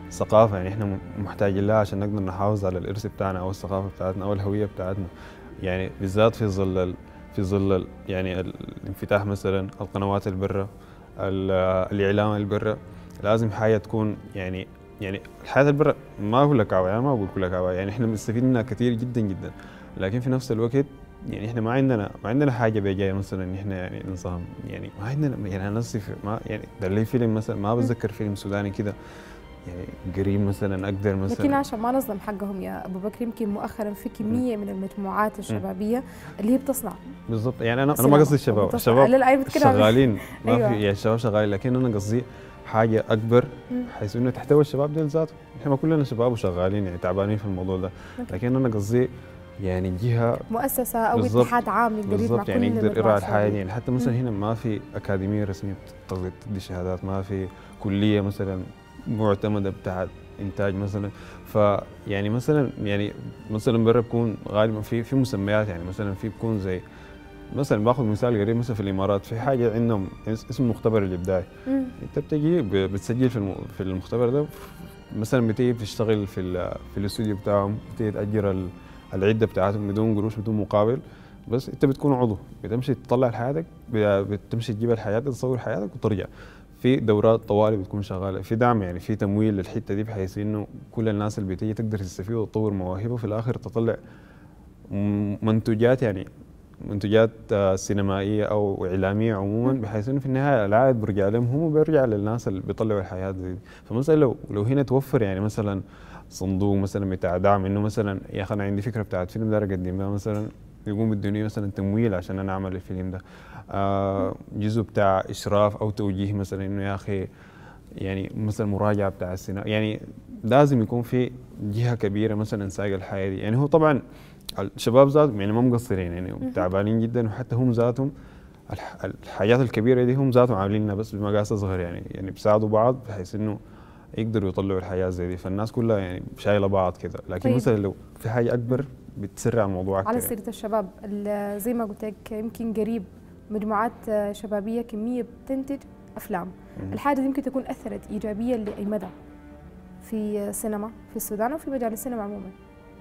ثقافه يعني احنا محتاجين لها عشان نقدر نحافظ على الارث بتاعنا او الثقافه بتاعتنا او الهويه بتاعتنا. يعني بالذات في ظل يعني الانفتاح مثلا، القنوات البرة، الاعلام البرة، لازم حاجه تكون يعني الحياه البرة ما اقول لك يعني ما بقول كلها كعبة، يعني احنا بنستفيد منها كثير جدا جدا، لكن في نفس الوقت يعني احنا ما عندنا حاجه بجايه مثلا ان احنا يعني نظام، يعني ما عندنا يعني انا نفسي ما يعني ده لي فيلم مثلا ما بتذكر فيلم سوداني كده يعني قريب مثلا اقدر مثلا. لكن عشان ما نظلم حقهم يا ابو بكر، يمكن مؤخرا في كميه من المجموعات الشبابيه اللي هي بتصنع بالضبط. يعني انا ما قصدي الشباب شغالين ما في يعني الشباب شغالين، لكن انا قصدي حاجه اكبر حيث انه تحتوي الشباب ديل ذاته. احنا كلنا شباب وشغالين يعني تعبانين في الموضوع ده، لكن انا قصدي يعني جهه مؤسسه او اتحاد عام يقدر يجمع كل يعني يقدر يراعي الحياه. يعني حتى مثلا هنا ما في اكاديميه رسميه تدي شهادات، ما في كليه مثلا معتمده بتاعت انتاج مثلا. فيعني مثلا برا بكون غالبا في مسميات، يعني مثلا في بكون زي مثلا باخذ مثال قريب مثلا في الامارات في حاجه عندهم اسمه المختبر الابداعي. انت بتجي بتسجل في المختبر ده، مثلا بتيجي بتشتغل في الاستوديو بتاعهم، بتيجي تاجر العده بتاعتهم بدون قروش بدون مقابل، بس انت بتكون عضو بتمشي تطلع حياتك، بتمشي تجيب الحياه تصور حياتك وترجع. في دورات طوالي بتكون شغاله، في دعم يعني في تمويل للحته دي بحيث انه كل الناس اللي بتيجي تقدر تستفيد وتطور مواهبها وفي الاخر تطلع منتجات، يعني منتجات سينمائيه او اعلاميه عموما، بحيث انه في النهايه العائد بيرجع لهم هم وبيرجع للناس اللي بيطلعوا الحياه دي. فمثلا لو هنا توفر يعني مثلا صندوق مثلا بتاع دعم، انه مثلا يا اخي انا عندي فكره بتاعت فيلم داير اقدمها مثلا، يقوم بدوني مثلا تمويل عشان انا اعمل الفيلم ده، جزء بتاع اشراف او توجيه مثلا انه يا اخي يعني مثلا مراجعه بتاع السينما، يعني لازم يكون في جهه كبيره مثلا سايقه الحياه دي. يعني هو طبعا الشباب ذاتهم يعني ما مقصرين يعني تعبانين جدا، وحتى هم ذاتهم الحاجات الكبيره دي هم ذاتهم عاملينها بس بمقاس اصغر، يعني بيساعدوا بعض بحيث انه يقدروا يطلعوا الحياه زي دي. فالناس كلها يعني شايله بعض كده، لكن طيب مثلا لو في حاجه اكبر بتسرع الموضوع اكثر. على سيره الشباب زي ما قلت لك يمكن قريب مجموعات شبابيه كميه بتنتج افلام، الحاجه دي يمكن تكون اثرت ايجابيا لاي مدى في السينما في السودان وفي مجال السينما عموما؟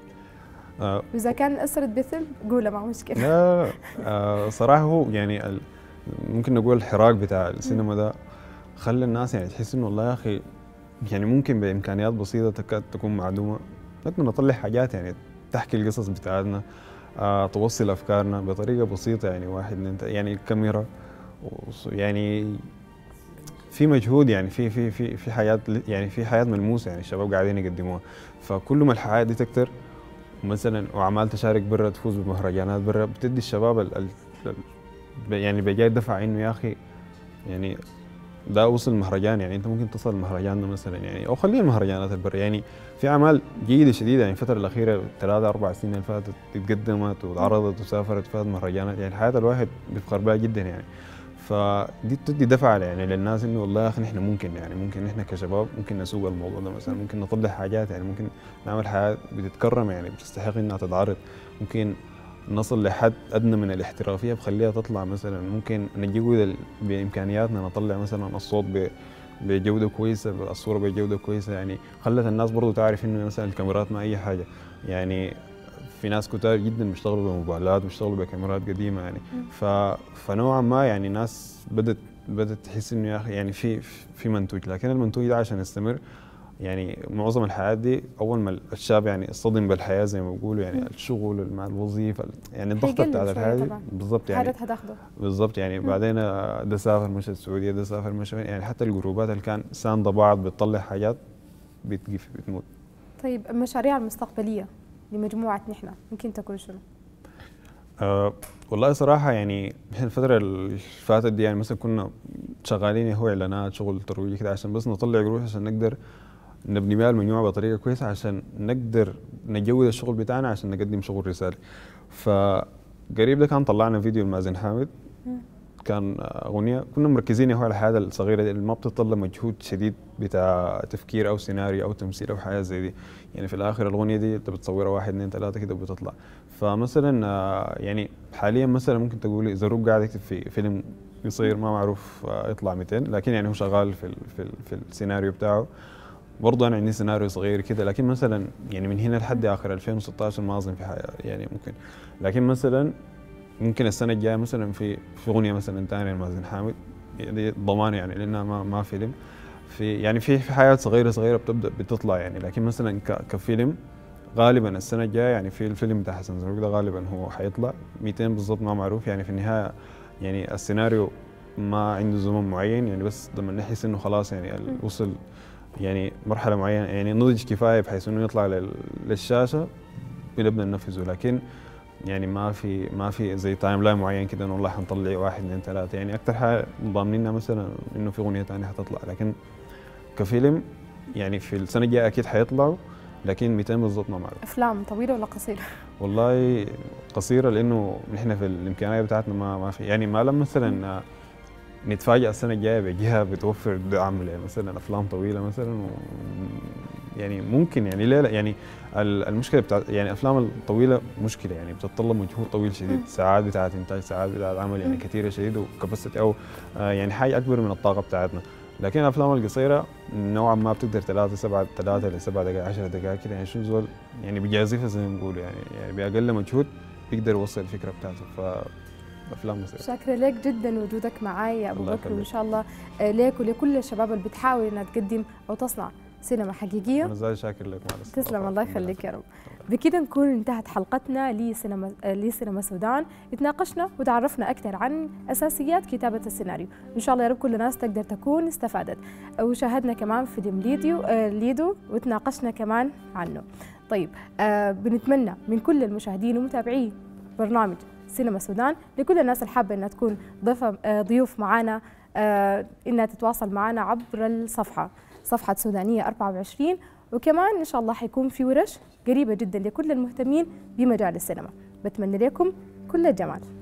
واذا كان اثرت بفيلم قولها ما مشكله. لا صراحه هو يعني ممكن نقول الحراك بتاع السينما ده خلى الناس يعني تحس انه والله يا اخي يعني ممكن بامكانيات بسيطه تكاد تكون معدومه نقدر نطلع حاجات يعني تحكي القصص بتاعتنا، توصل افكارنا بطريقه بسيطه. يعني واحد انت يعني الكاميرا يعني في مجهود، يعني في حياه، يعني في حياه ملموسه يعني الشباب قاعدين يقدموها. فكل ما الحياه دي تكتر مثلا واعمال تشارك برا تفوز بمهرجانات برا، بتدي الشباب يعني بجاي دفع انه يا اخي يعني ده وصل مهرجان، يعني انت ممكن تصل المهرجان ده مثلا يعني، او خلينا المهرجانات البر يعني في اعمال جيده شديده يعني الفتره الاخيره 3-4 سنين اللي فاتت اتقدمت واتعرضت وسافرت فيها مهرجانات، يعني حياه الواحد بيفخر بها جدا يعني. فدي بتدي دفعه يعني للناس انه والله يا اخي احنا ممكن احنا كشباب ممكن نسوق الموضوع ده مثلا، ممكن نطلع حاجات يعني ممكن نعمل حياه بتتكرم يعني بتستحق انها تتعرض، ممكن نصل لحد ادنى من الاحترافيه بخليها تطلع مثلا، ممكن نجيب بامكانياتنا نطلع مثلا الصوت بجوده كويسه، الصوره بجوده كويسه، يعني خلت الناس برضو تعرف انه مثلا الكاميرات ما اي حاجه. يعني في ناس كتار جدا بيشتغلوا بموبايلات بيشتغلوا بكاميرات قديمه يعني فنوعا ما يعني ناس بدت تحس انه يا اخي يعني في منتوج، لكن المنتوج ده عشان يستمر يعني معظم الحياة دي أول ما الشاب يعني اصطدم بالحياة زي ما بيقولوا يعني الشغل مع الوظيفة يعني الضغط بتاع الحياة دي بالضبط يعني بالضبط يعني بعدين ده سافر مشى السعودية ده سافر مشى يعني حتى الجروبات اللي كان ساندة بعض بتطلع حاجات بتقف بتموت. طيب المشاريع المستقبلية لمجموعة نحن ممكن تكون شنو؟ والله صراحة يعني احنا الفترة اللي فاتت دي يعني مثلا كنا شغالين هو إعلانات شغل ترويجي كده عشان بس نطلع قروش عشان نقدر نبني بها المجموعة بطريقة كويسة عشان نقدر نجود الشغل بتاعنا عشان نقدم شغل رسالي. فقريب ده كان طلعنا فيديو لمازن حامد، كان أغنية كنا مركزين هو على الحياة الصغيرة دي اللي ما بتطلب مجهود شديد بتاع تفكير أو سيناريو أو تمثيل أو حاجة زي دي، يعني في الآخر الأغنية دي أنت بتصورها 1 2 3 كده وبتطلع. فمثلا يعني حاليا مثلا ممكن تقولي زروق قاعد يكتب في فيلم قصير ما معروف يطلع 200، لكن يعني هو شغال في السيناريو بتاعه. برضه انا عندي سيناريو صغير كده، لكن مثلا يعني من هنا لحد اخر 2016 ما اظن في حاجه يعني ممكن. لكن مثلا ممكن السنه الجايه مثلا في اغنيه مثلا ثانيه لمازن حامد، دي ضمان يعني لانها ما فيلم، في يعني في حاجات صغيره بتبدا بتطلع يعني. لكن مثلا كفيلم غالبا السنه الجايه يعني في الفيلم بتاع حسن زرق ده غالبا هو حيطلع 200 بالضبط ما معروف يعني. في النهايه يعني السيناريو ما عنده زمن معين يعني، بس لما نحس انه خلاص يعني وصل يعني مرحله معينه يعني نضج كفايه بحيث انه يطلع للشاشه بنبدا ننفذه. لكن يعني ما في زي تايم لاين معين كده انه والله حنطلع 1 2 3 يعني. اكثر حاجه ضامنينها مثلا انه في اغنيه ثانيه حتطلع، لكن كفيلم يعني في السنه الجايه اكيد حيطلعوا، لكن 200 بالضبط ما معروف. افلام طويله ولا قصيره؟ والله قصيره، لانه نحن في الامكانيه بتاعتنا ما في يعني. ما لما مثلا نتفاجئ السنه الجايه بجهه بتوفر دعم مثلا افلام طويله مثلا يعني ممكن يعني ليه لا يعني. المشكله بتاعت يعني الافلام الطويله مشكله يعني بتتطلب مجهود طويل شديد، ساعات بتاعت انتاج، ساعات بتاعت عمل يعني كثيره شديد، وكبستي او يعني حاجه اكبر من الطاقه بتاعتنا. لكن الافلام القصيره نوعا ما بتقدر 3 ل 7 دقائق 10 دقائق كده يعني. شو زول يعني بيجازفها زي ما بيقولوا يعني باقل مجهود بيقدر يوصل الفكره بتاعته. افلام قصيره. شاكره لك جدا وجودك معي يا ابو بكر، وان شاء الله لك ولكل الشباب اللي بتحاول انها تقدم او تصنع سينما حقيقيه. انا زي شاكر لك معلش. تسلم، الله يخليك يا رب. بكده نكون انتهت حلقتنا لسينما السودان. اتناقشنا وتعرفنا اكثر عن اساسيات كتابه السيناريو، ان شاء الله يا رب كل الناس تقدر تكون استفادت. وشاهدنا كمان فيلم ليدو وتناقشنا كمان عنه. طيب بنتمنى من كل المشاهدين ومتابعي برنامج سينما السودان، لكل الناس الحابه انها تكون ضيوف معنا، انها تتواصل معنا عبر صفحه سودانيه 24، وكمان ان شاء الله حيكون في ورش قريبه جدا لكل المهتمين بمجال السينما. بتمنى لكم كل الجمال.